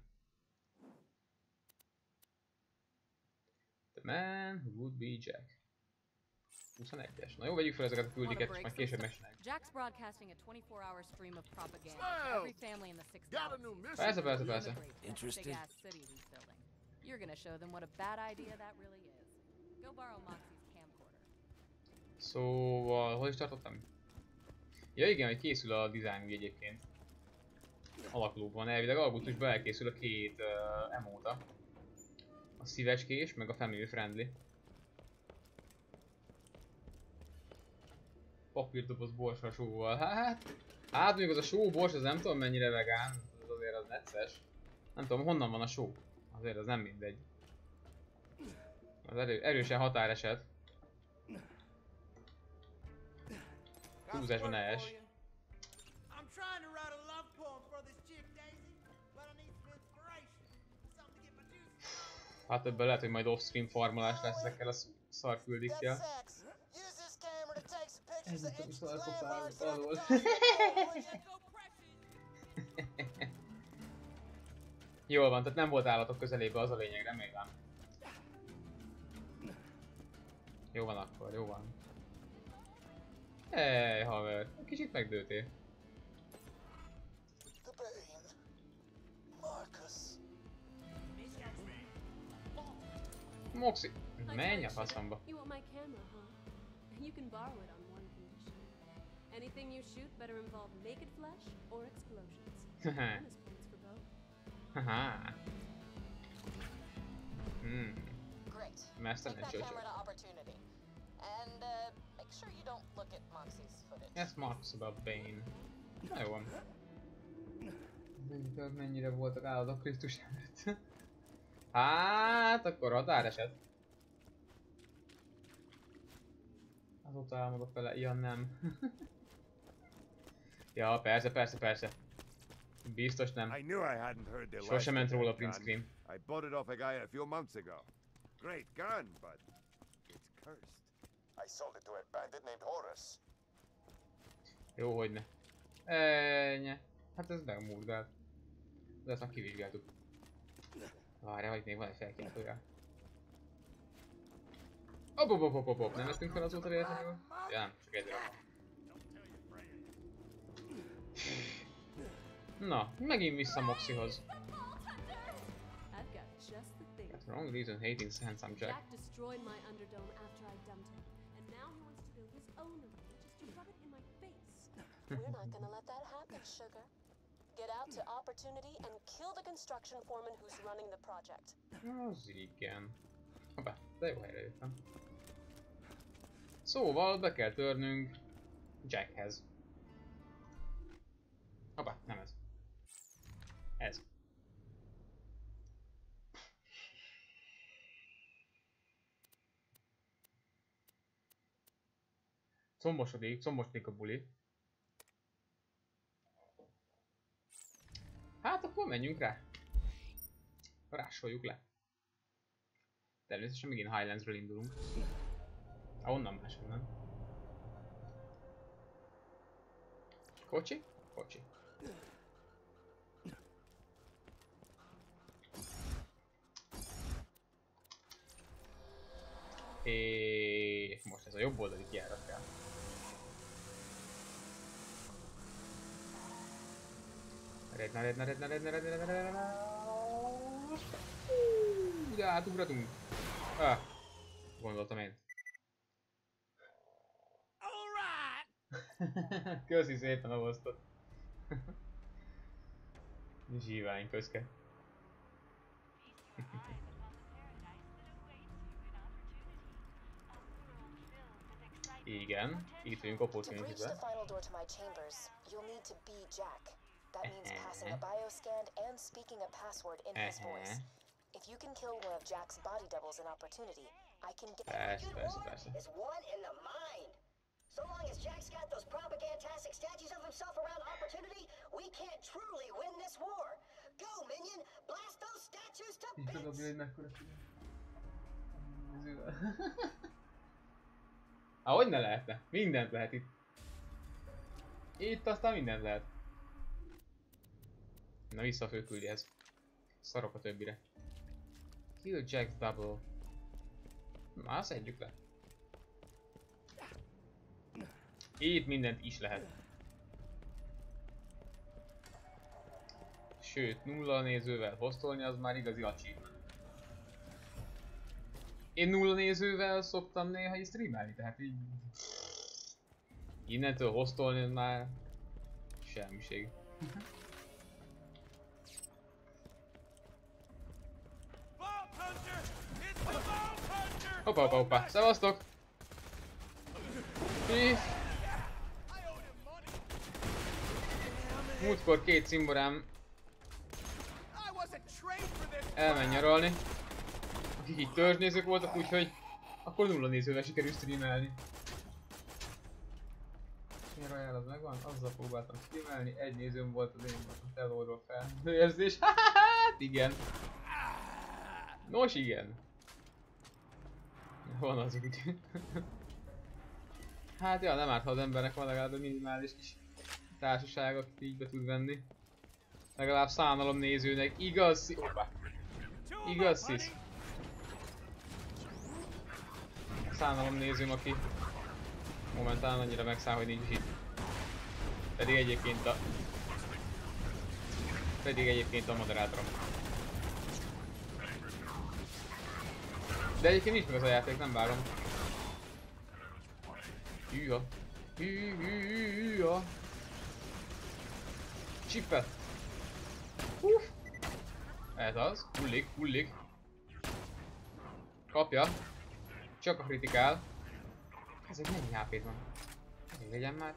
The man who would be Jack. 21-es. Na jó, vegyük fel ezeket a küldiket, és majd később megcsináljuk.
Jack's broadcasting a 24-hour stream of propaganda to every family in the 6
Persze.
Interested? You're gonna show them what a bad idea that really is. Go borrow Moxie's camcorder.
Szóval, hol is tartottam? Ja igen, hogy készül a design úgy egyébként. Alakulóban. Elvileg augusztusban elkészül a két emóta. A szívecskés, meg a family friendly. Papírdoboz borsa sóval. Hát mondjuk az a só bors, az nem tudom mennyire vegán. Az azért az necces. Nem tudom honnan van a só. Azért az nem mindegy. Az erősen határeset. Húzásban ne es. Hát ebből lehet, hogy majd off-screen farmolás lesz ezekkel a szarfüldikkel. Ez itt a szarkopál alól. Jól van, tehát nem volt állatok közelében, az a lényeg, remélem. Jó van akkor, jó van. Hey, haver, kicsit megdőltél. Moxie, menj a faszomba.
Anything you shoot better involve naked flesh or explosions. Bonus points for both.
Haha.
Great.
Master
Take that camera to Opportunity. And make sure you don't look at Moxie's footage.
Yes, Mox about Bane. Na jó van. Mennyire voltak állatok Krisztus előtt. Hát, akkor határeset. Azóta álmodok vele, ja nem. Ja, persze. Biztos nem. Sosem ment róla a print screen.
I bought it off a guy a few months ago. Great gun, but it's cursed.
I sold it to a bandit named Horus.
Jó, hogyne. Hát ez megmurdált. De ezt már kivizsgáltuk. Várjál, hogy még van egy felkiáltója. Hopp, nem vettünk fel azóta véletlenül? Ja, nem, csak egyre van. Na, megint vissza Moxiehoz. That's the wrong reason hating handsome Jack.
Jack destroyed my Underdome after I dumped him, and now he wants to build his own arena just to rub it in my face.
We're not gonna let that happen, sugar. Get out to Opportunity and kill the construction foreman who's running the project.
Az igen. Hoppá, de jó helyre jöttem. Szóval be kell törnünk Jackhez. Hoppá, nem ez. Ez. Combosodik a buli. Hát akkor menjünk rá. Rásoljuk le. Természetesen megint Highlandsről indulunk. Onnan máshonnan. Kocsi? Kocsi. És most ez a jobb oldali kijárat kell. De átugratunk. Gondoltam én. Köszi szépen a vosztot. Zsívány közke. Igen, itt vagyunk opportunity-ben.
That means passing a bioscan and speaking a password in his voice. If you can kill one of Jack's body doubles in Opportunity, I can get...
Persze.
Is one in the mind. So long as Jack's got those propagantastic statues of himself around Opportunity, we can't truly win this war. Go, minion! Blast those statues to bits!
Ahogy ne lehetne? Mindent lehet itt. Itt aztán mindent lehet. Na vissza a főküldjehez. Szarok a többire. Kill Jack's double. Már szedjük le. Itt mindent is lehet. Sőt, nulla nézővel hostolni az már igazi achievement. Én nulla nézővel szoktam néha is streamelni, tehát így... Innentől hostolni már... semmiség. Hoppa, szevasztok! Múltkor 2 cimborám elmen nyaralni, akik így törzsnézők voltak, úgyhogy akkor nulla nézővel sikerült streamelni. Milyen ajánl az megvan? Azzal próbáltam streamelni, 1 nézőm volt, az én voltam telóról felőrzés. Hát igen. Nos igen. Van az úgy. Hát ja, nem árt, ha az embernek van legalább egy minimális kis társaság, akit így be tud venni. Legalább szánalom nézőnek. Igaz szisz. Szánalom nézőm, aki momentán annyira megszáll, hogy nincs itt. Pedig egyébként a moderátorom. De egyébként nincs meg az a játék, nem várom. Hűha. Hűha. Csippet. Ez az. Hullik. Kapja. Csak a kritikál. Ezek mennyi HP-t van? Ezért legyen már.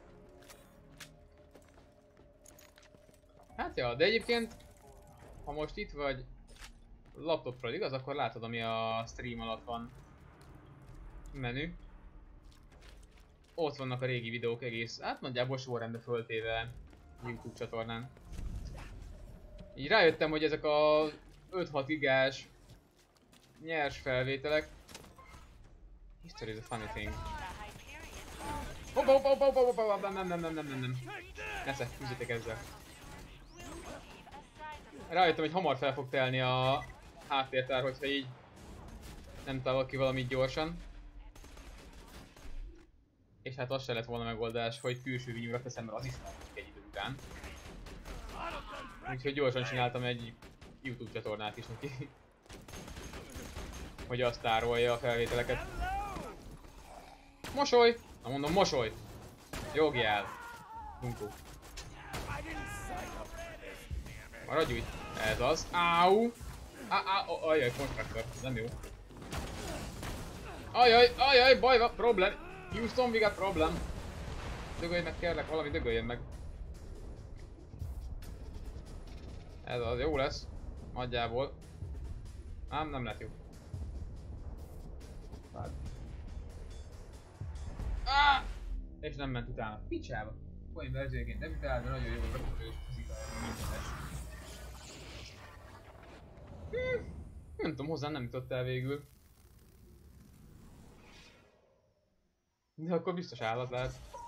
Hát ja, de egyébként ha most itt vagy laptopról, igaz? Akkor látod, ami a stream alatt van menü. Ott vannak a régi videók egész, hát nagyjából sorrendbe föltéve YouTube csatornán. Így rájöttem, hogy ezek a 5-6 gigás nyers felvételek. History is a funny thing. Hoppa, nem. Nesze, küzdjetek ezzel. Rájöttem, hogy hamar fel fog telni a háttértár, hogyha így nem találok ki valamit gyorsan. És hát az se lett volna megoldás, hogy külső vínyúra teszem, mert az is egy idő után. Úgyhogy gyorsan csináltam egy YouTube csatornát is neki. Hogy azt tárolja a felvételeket. Mosoly! Na mondom, mosoly! Jogjál! Bunkó. Maradj úgy! Ez az! Áú! Ajjaj, kontraktor, nem jó. Ajjaj, baj van, problem! Houston, we got problem! Dögölj meg, kérlek, valami dögöljön meg. Ez az, jó lesz. Nagyjából. Nem lett jó. És nem ment utána. Picsába. Olyan verzióként nem utána, de nagyon jó a repülős fizikája, minden lesz. Nem tudom, hozzám nem jutott el végül. De akkor biztos állat lehet.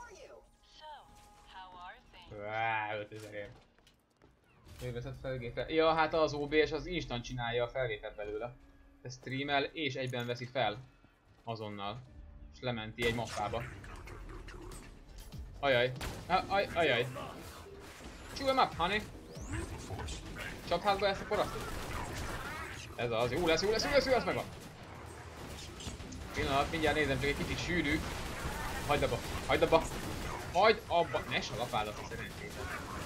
Váááá, 5000-ért. Végveszett felgépre. Ja, hát az OBS az instant csinálja a felvételt belőle. Te streamel és egyben veszi fel. Azonnal. És lementi egy mappába. Ajaj. Ajaj. Chew him up, honey. Csapd hátba ezt a parasztot. Ez az, jó lesz, ez megvan. Pillanat, mindjárt nézem, csak egy kicsit sűrű. Hagyd abba. Hagyd abba. Ne salapáld azt a szerencsétlen.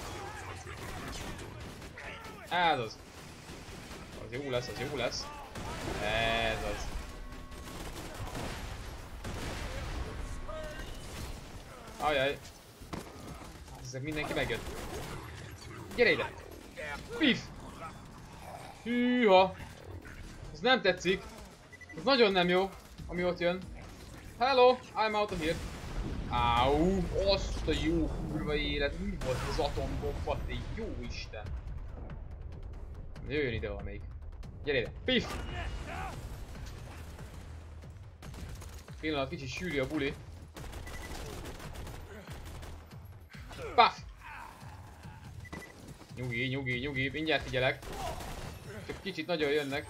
Ez az. Az jó lesz. Ez az. Ajaj. Ezek mindenki megjött. Gyere ide! Pif! Hűha! Ez nem tetszik. Ez nagyon nem jó, ami ott jön. Hello, I'm out of here. Áú, azt a jó kurva élet. Mi volt az atombomba, te jó Isten. Jöjjön ide valamelyik. Gyere ide. Pif! Pillanat, kicsit sűrű a buli. Paf! Nyugi, mindjárt figyelek. Csak kicsit nagyon jönnek.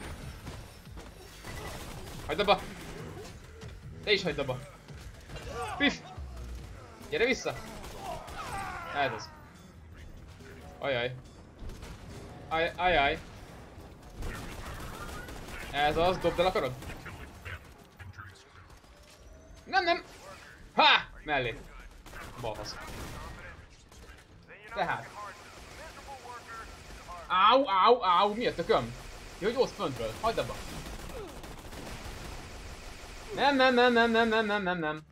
Hagyd abba! Te is hagyd abba! Pif! Gyere vissza! Ez az. Ajaj. Ajaj. Ez az, dobd el akarod? Nem! Ha! Mellé. Balfasz. Tehát. Áú, mi a tököm? Jó, hogy oszt föntről, hagyd abba. Nem.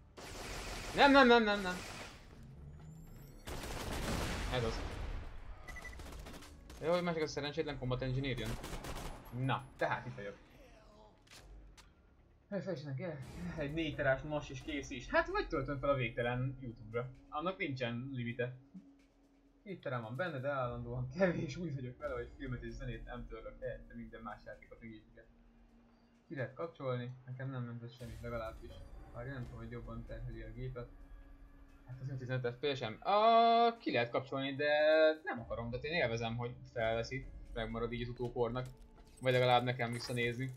Ez az. Jó, hogy másik a szerencsétlen combat engineer jön. Na, tehát itt vagyok. Fejfejsenek el, egy 4 terás mas és kész is. Hát vagy töltöm fel a végtelen YouTube-ra. Annak nincsen limite. 2 terem van benne, de állandóan kevés, úgy vagyok vele, hogy filmet és zenét nem törlök helyette, minden más játékot még így igen. Ki lehet kapcsolni, nekem nem mentett semmit legalábbis. Bár nem tudom, hogy jobban terheli a gépet. Hát az 15 FPS-em. Ki lehet kapcsolni, de nem akarom, de én élvezem, hogy felveszi. Megmarad így az utókornak. Vagy legalább nekem visszanézni.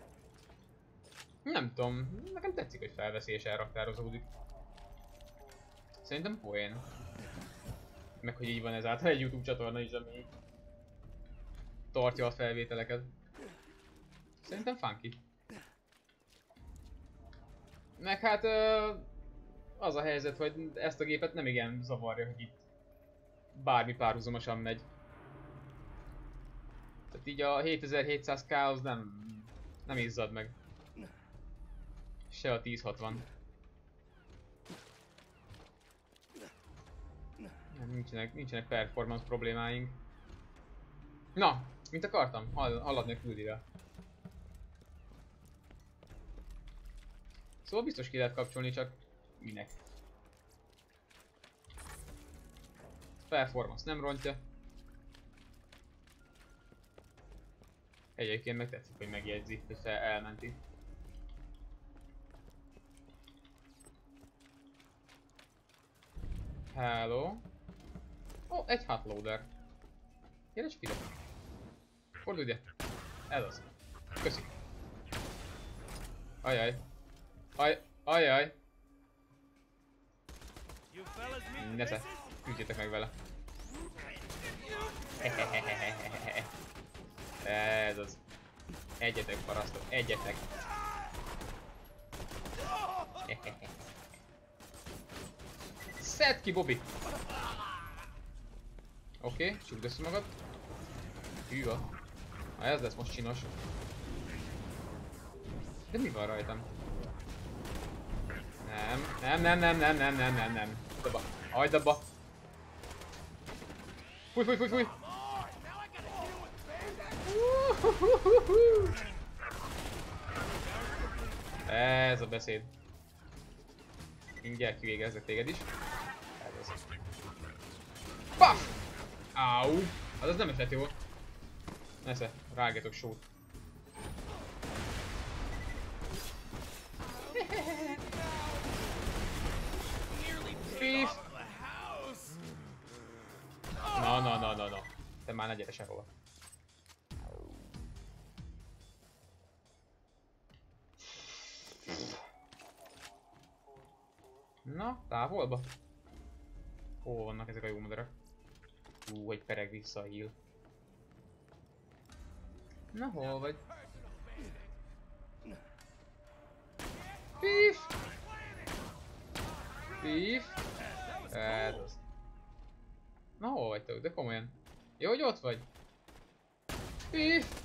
Nem tudom, nekem tetszik, hogy felveszi és elraktározódik. Szerintem poén. Meg hogy így van ezáltal egy YouTube csatorna is, ami tartja a felvételeket. Szerintem funky. Meg hát az a helyzet, hogy ezt a gépet nem igen zavarja, hogy itt bármi párhuzamosan megy. Tehát így a 7700K az nem izzad meg. Se a 1060. Nincsenek performance problémáink. Na, mint akartam, haladni a küldivel. Szóval biztos ki lehet kapcsolni, csak minek. Performance nem rontja. Egyébként meg tetszik, hogy megjegyzi, hogy elmenti. Hello. Ó, egy hotloader. Gyere csak ide. Fordulj ide. Ez az. Köszi. Ajaj. Ajaj. Nesze. Küldjétek meg vele. Ez az. Egyetek parasztok, egyetek. Szedd ki, Bobby! Oké, csukd össze magad. Hűha. Ez lesz most csinos. De mi van rajtam? Nem. Abba. Hagyd abba. Fúj. Ez a beszéd. Mindjárt kivégezlek téged is. Ez az. Paf! Áú! Az nem esett jól. Nesze, rágjatok sót. Fif! Na. Te már ne gyere sehova. Na, távolba? Hol vannak ezek a jó madarak? Hogy pereg vissza a heal. Na, hol vagy? Fif! Fif! Ez az. Na, hol vagytok? De komolyan. Jó, hogy ott vagy? Fif!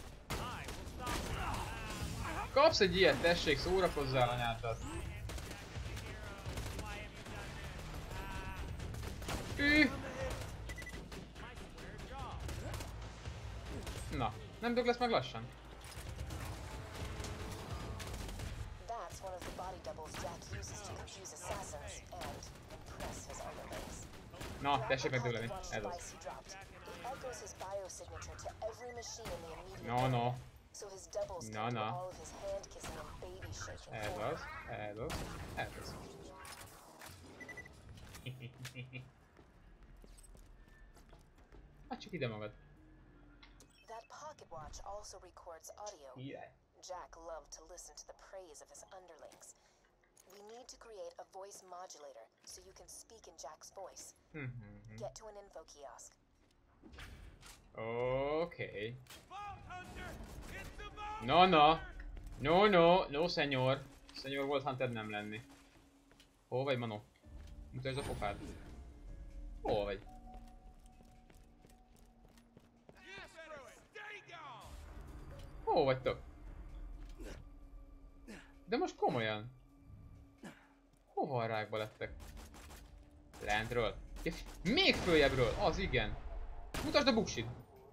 Kapsz egy ilyet, tessék, szórakozzál anyáddal. Na, nem dög lesz meg lassan? Na, tessék megdögleni, ez az. No. Ez az. Hát csak ide magad.
That pocket watch also records audio.
Yeah.
Jack loved to listen to the praise of his underlings. We need to create a voice modulator so you can speak in Jack's voice. Get to an info kiosk.
Okay. No, senyor. Senyor Volt Hunter nem lenni. Hol vagy, Manó? Mutasd a pofád. Hol vagy? Hol vagytok? De most komolyan. Hova a rákba lettek? Lentről? Ja, még följebbről, az igen. Mutasd a buksit.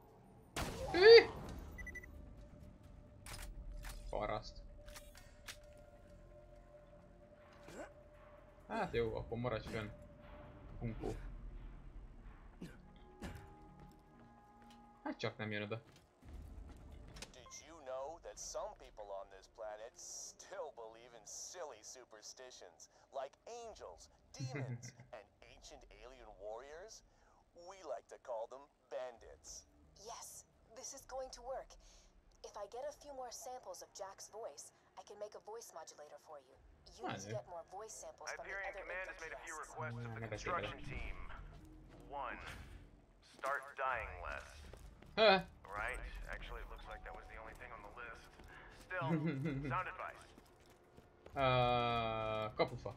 Paraszt. Hát jó, akkor maradj fönn. Hunkó. Hát csak nem jön oda.
Some people on this planet still believe in silly superstitions, like angels, demons, and ancient alien warriors. We like to call them bandits.
Yes, this is going to work. If I get a few more samples of Jack's voice, I can make a voice modulator for you. You need to get more voice samples from the other
Command has made a few requests of the construction team. 1. Start dying less. Right? Actually, it looks like that was the only thing on the list. Still, sound advice.
Kapufa.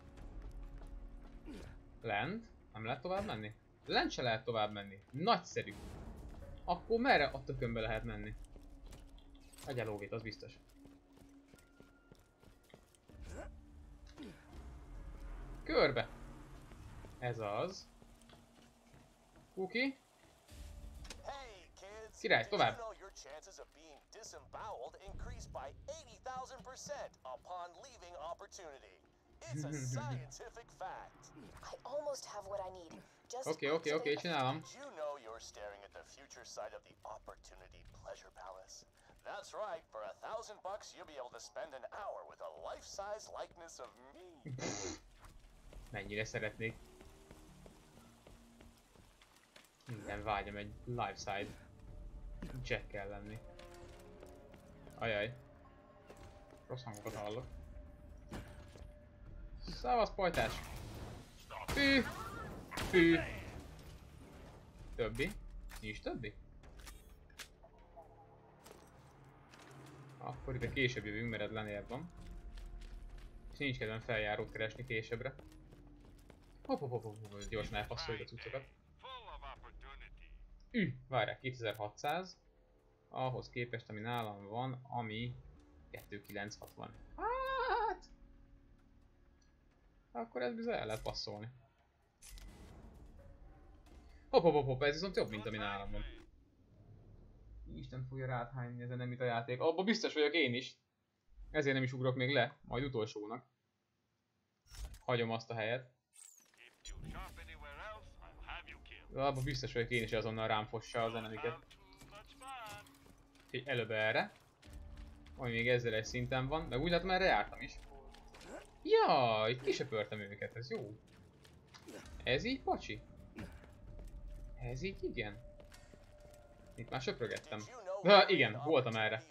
Lent? Nem lehet tovább menni? Lent se lehet tovább menni. Nagyszerű. Akkor merre a tökönbe lehet menni? Egy lóvét, az biztos. Körbe. Ez az. Kuki. Király, tovább.
Disemboweled increased by 80,000% upon leaving opportunity. It's a scientific fact.
I almost have what I need. Just
Okay, csinálom.
Did you know you're staring at the future site of the Opportunity Pleasure Palace? That's right. For $1,000, you'll be able to spend an hour with a life-size likeness of me.
Mennyire szeretnék. Minden vágyam egy life-size Jack-kel lenni. Ajaj. Rossz hangokat hallok. Szavasz, pajtás! Fű! Többi? Nincs többi? Akkor ide később jövünk, mert ez lenébb van. És nincs kedvem feljárót keresni későbbre. Hopp, gyorsan elpasszoljuk a cuccokat. Várjál, 2600. Ahhoz képest, ami nálam van, ami 2960. Hát... Akkor ez bizony el lehet passzolni. Hopp, ez viszont jobb, mint ami nálam van. Isten fogja rád hányni, ezen nem itt a játék. Abba biztos vagyok én is. Ezért nem is ugrok még le, majd utolsónak. hagyom azt a helyet. Abban biztos vagyok én is azonnal rám fossa az enemiket. Úgyhogy előbb erre. Ami még ezzel egy szinten van, meg úgy látom erre jártam is. Ja, itt kisöpörtem őket, ez jó. Ez így pacsi? Ez így igen? Itt már söprögettem. Igen, voltam erre.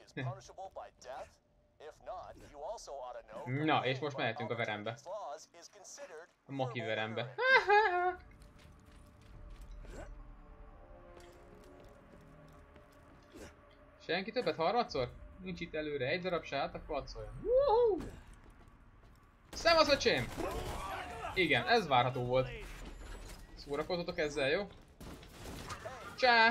Na, és most mehetünk a verembe. A Maki verembe. Senki többet harmadszor? Nincs itt előre egy darab se, hát akkor adszoljon. Szevasz, öcsém! Igen, ez várható volt. Szórakozzatok ezzel, jó? Csá!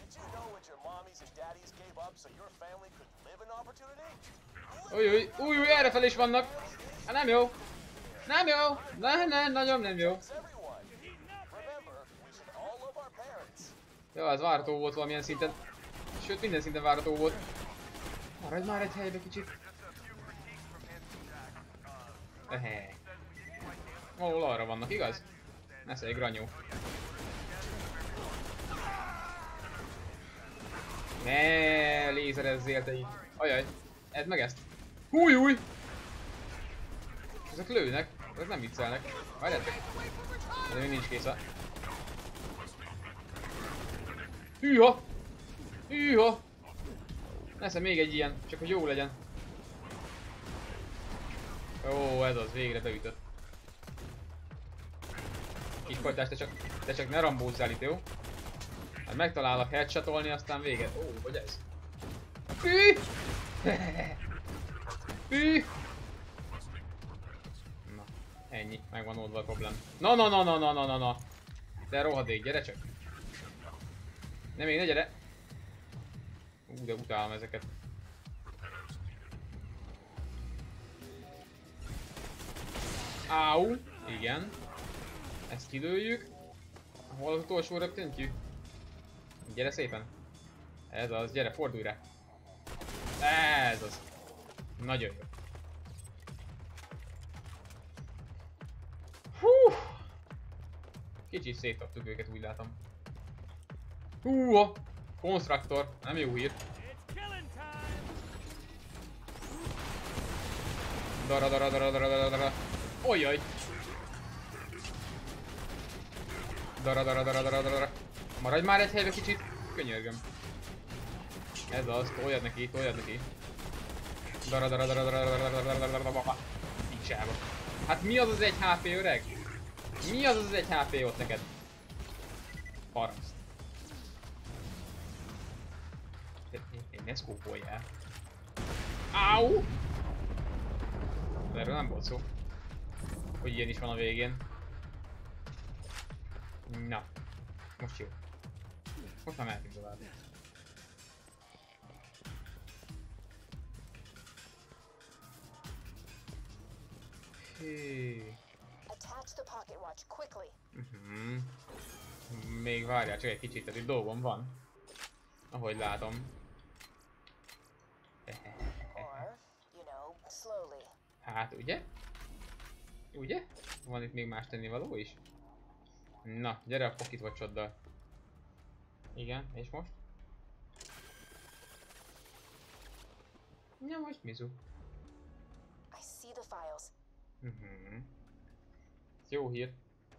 Új, errefelé is vannak! Hát nem jó! Nem jó! Nagyon nem jó! Jó, ez várható volt valamilyen szinten. Sőt, minden szinten várható volt. Maradj már egy helybe kicsit. Valahol arra vannak, igaz? Nesze egy granyó. Ne, lézerezzél te így. Ajaj, edd meg ezt. Húj! Ezek lőnek, ezek nem viccelnek. Várjátok. De még nincs kész. Hűha! Hűha! Nesze még egy ilyen, csak hogy jó legyen. Ó, ez az, végre beütött. Kispajtás, te csak ne rambózzál itt, jó? Hát megtalállak headshotolni, aztán vége. Ó, hogy ez? Fű! Fű! Na, ennyi, megvan oldva a problém. Na. De rohadék, gyere csak. Ne még, ne gyere. De utálom ezeket. Áú! Igen. Ezt kilőjük. Hol az utolsó röptentjük? Gyere szépen. Ez az, gyere, fordulj rá. Ez az. Nagyon jó. Hú! Kicsit szétadtuk őket, úgy látom. Húha! Konstruktor, nem jó hír. Dara. Ojjaj! Dara. Maradj már egy helybe kicsit, könyörgöm. Ez az, toljad neki. Dara. Picsába. Hát mi az az 1 HP, öreg? Mi az az 1 HP ott neked? Paraszt. Ne szkópoljál. Áú! Erről nem volt szó. Hogy ilyen is van a végén. Na. Most jó. Most már mehetünk tovább. Még várjál csak egy kicsit, tehát itt dolgom van. Ahogy látom. Hát ugye? Ugye? Van itt még más tennivaló is? Na, gyere a pocket watchoddal. Igen, és most? Ja, most Mizu. Jó hír.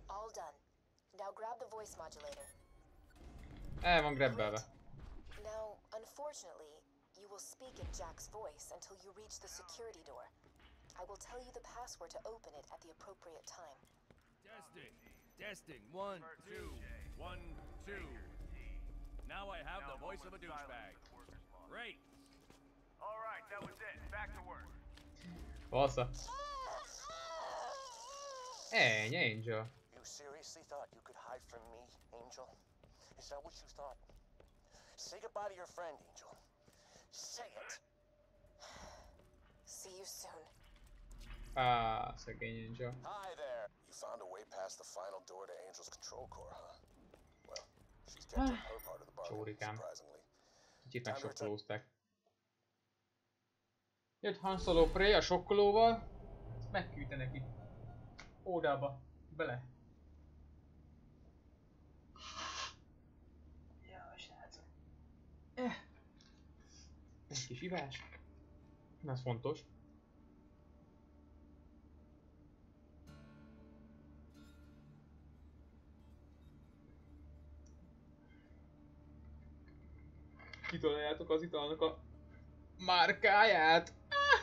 El van grabbelve.
Now, unfortunately, you will speak in Jack's voice until you reach the security door. I will tell you the password to open it at the appropriate time.
Testing. 1, 2, 1, 2. Now I have the voice of a douchebag. Great.
All right, that was it. Back to work.
Valsza. Ennyi, Angel.
You seriously thought you could hide from me, Angel? Is that what you thought? Say goodbye to your friend, Angel. Say it.
See you soon.
Ah, szegény Angel.
Hi there. You found a way past the final door to Angel's control core, huh? Well, she's kept up her part of the bargain, surprisingly.
Kicsit megsokkolózták. Jött Han Solo Prey a sokkolóval. Megküldte neki. Ódába. Bele. Jaj, srácok. Egy kis ivás. Ez fontos. Kitaláljátok az italnak a márkáját.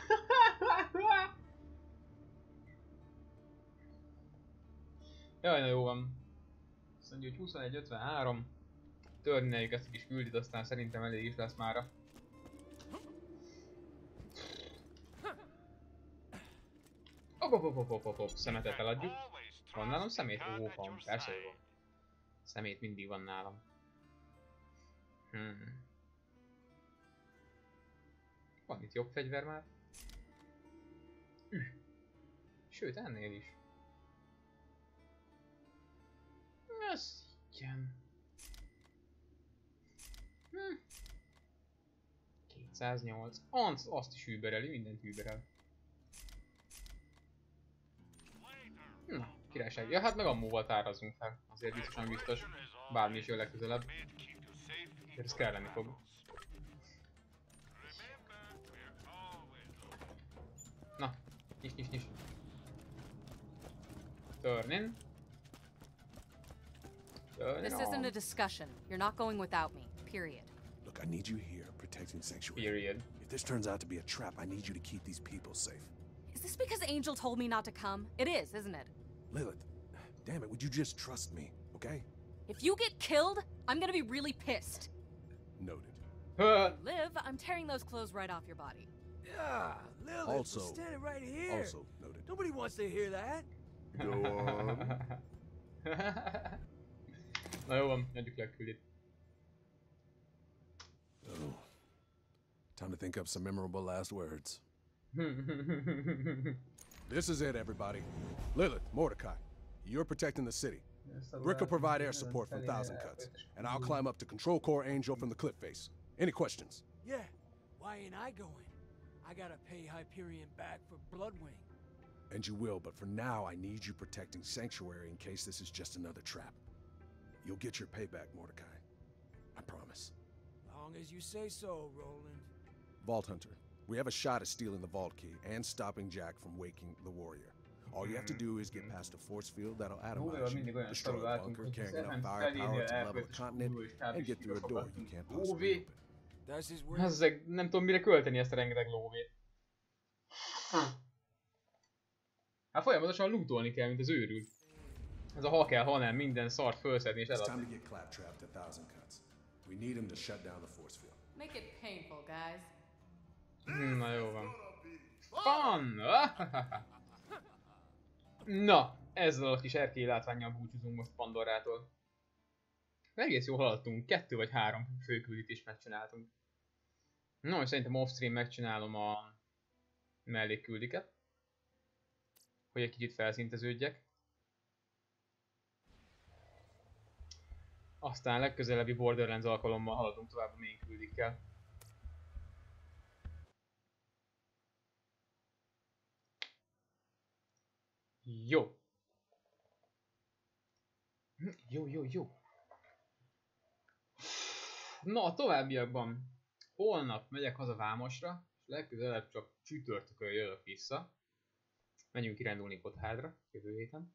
Jaj, na jó van. Azt mondja, hogy 21:53. Törnéljük ezt a kis küldit, aztán szerintem elég is lesz mára. Hopp, szemetet eladjuk. Van nálam szemét? Ó, van, persze, hogy van. Szemét mindig van nálam. Van itt jobb fegyver már. Sőt, ennél is. Ez igen. 208. Azt is übereli, mindent überel. Na, királyság. Ja, hát meg ammóval tárazzunk fel. Azért biztosan biztos. Bármi is jön legközelebb. Ez kelleni fog. Na, nyis. Turn.
This isn't a discussion. You're not going without me. Period.
Look, I need you here protecting Sanctuary.
Period.
If this turns out to be a trap, I need you to keep these people safe.
Is this because Angel told me not to come? It is, isn't it?
Lilith, damn it, would you just trust me, okay?
If you get killed, I'm gonna be really pissed.
Noted.
Liv, I'm tearing those clothes right off your body.
Yeah, Lilith,
Also,
we're standing right here.
Also noted.
Nobody wants to hear that.
Go on.
Na jó van, adjuk le a küldit.
Oh. Time to think up some memorable last words. This is it, everybody. Lilith, Mordecai, you're protecting the city. Brick will provide air support from Thousand Cuts, and I'll climb up to Control Core Angel from the cliff face. Any questions?
Yeah, why ain't I going? I gotta pay Hyperion back for Bloodwing.
And you will, but for now I need you protecting Sanctuary in case this is just another trap. You'll get your payback, Mordecai. I promise.
Long as you say so, Roland.
Vault Hunter, we have a shot at stealing the vault key and stopping Jack from waking the warrior. All you have to do is get past a force field that'll atomize you, destroy a bunker carrying enough firepower to level a continent, and get through a door you can't possibly open.
That's his word.
Ez nem tudom mire költeni ezt a rengeteg lóvét. Hát folyamatosan lootolni kell, mint az őrült. Ez a ha kell, ha nem, minden szart felszedni és eladni.
It's time to get Claptrap to Thousand Cuts. We need him to shut down the force field.
Make it painful, guys.
Na jó van. Fun! Na, ezzel a kis erkélyi látvánnyal búcsúzunk most Pandorától. Egész jól haladtunk, 2 vagy 3 főküldítést megcsináltunk. No, és szerintem off-stream megcsinálom a mellékküldiket. Hogy egy kicsit felszinteződjek. Aztán legközelebbi Borderlands alkalommal haladunk tovább a main küldikkel. Jó. Jó. Na, a továbbiakban holnap megyek haza Vámosra, és legközelebb csak csütörtökön jövök vissza. Menjünk kirándulni Gotthardra jövő héten.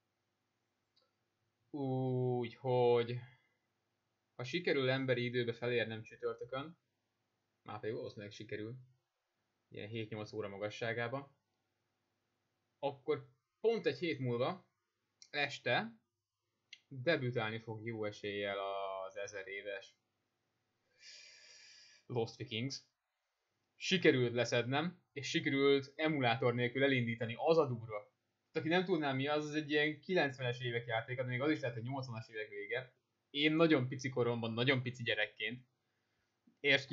Úgyhogy ha sikerül emberi időbe felérnem csütörtökön, már pedig valószínűleg sikerül, ilyen 7-8 óra magasságába, akkor pont egy hét múlva, este, debütálni fog jó eséllyel az 1000 éves Lost Vikings. Sikerült leszednem, és sikerült emulátor nélkül elindítani, az a durva. Aki nem tudná mi az egy ilyen 90-es évek játéka, de még az is lehet, hogy 80-as évek vége. Én nagyon pici koromban, nagyon pici gyerekként, és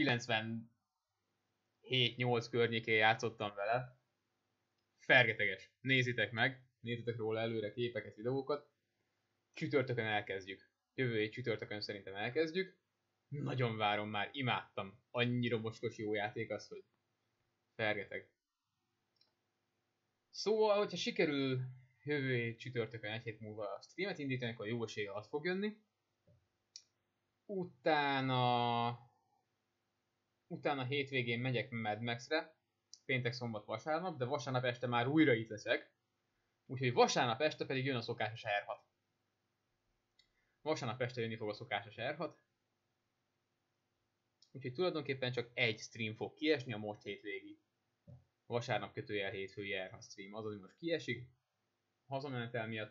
97-8 környékén játszottam vele. Fergeteges. Nézzétek meg, nézzetek róla előre képeket, videókat. Csütörtökön elkezdjük. Jövő hét csütörtökön szerintem elkezdjük. Nagyon várom már, imádtam. Annyira mocskos jó játék az, hogy fergeteg. Szóval, hogyha sikerül jövő csütörtökön egy hét múlva a streamet indítani, akkor jó eséllyel az fog jönni. Utána hétvégén megyek Mad Max-re, péntek, szombat, vasárnap, de vasárnap este már újra itt leszek. Úgyhogy vasárnap este pedig jön a szokásos R6. Vasárnap este jönni fog a szokásos R6. Úgyhogy tulajdonképpen csak egy stream fog kiesni a most hétvégi. Vasárnap kötőjel hétfői R6 stream, az, hogy most kiesik. Hazamenetel miatt.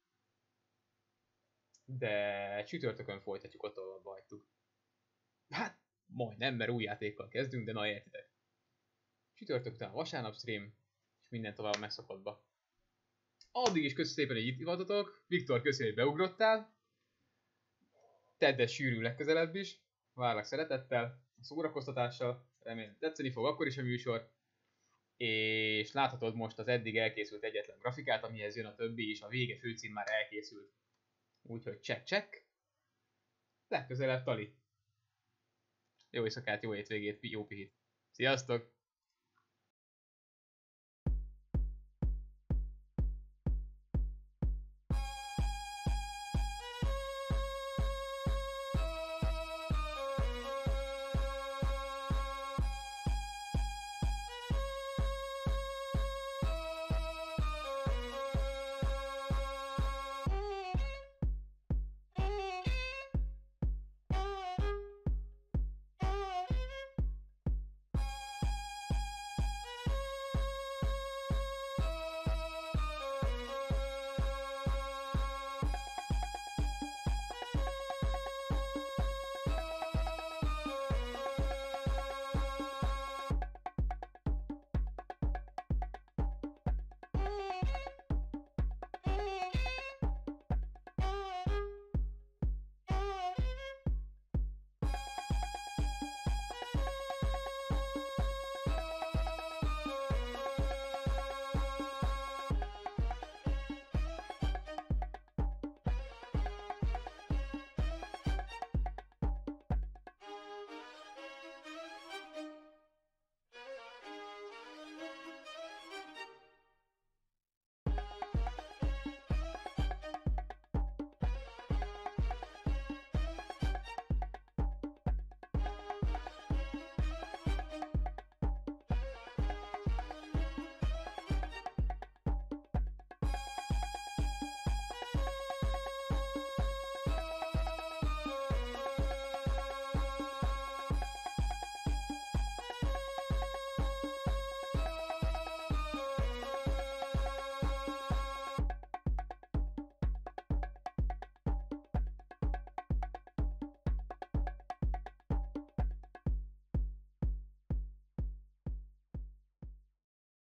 De csütörtökön folytatjuk ott, ahol hagytuk. Hát, majdnem, mert új játékkal kezdünk, de na értitek. Csütörtök után vasárnap stream, és minden tovább megszokottba. Addig is köszönöm szépen, hogy itt voltatok. Viktor, köszönöm, hogy beugrottál. Tedd ezt sűrű legközelebb is. Várlak szeretettel, a szórakoztatással. Remélem tetszeni fog akkor is a műsor. És láthatod most az eddig elkészült egyetlen grafikát, amihez jön a többi, és a vége főcím már elkészült. Úgyhogy check. Legközelebb, Tali. Jó éjszakát, jó hétvégét, jó pihit. Sziasztok!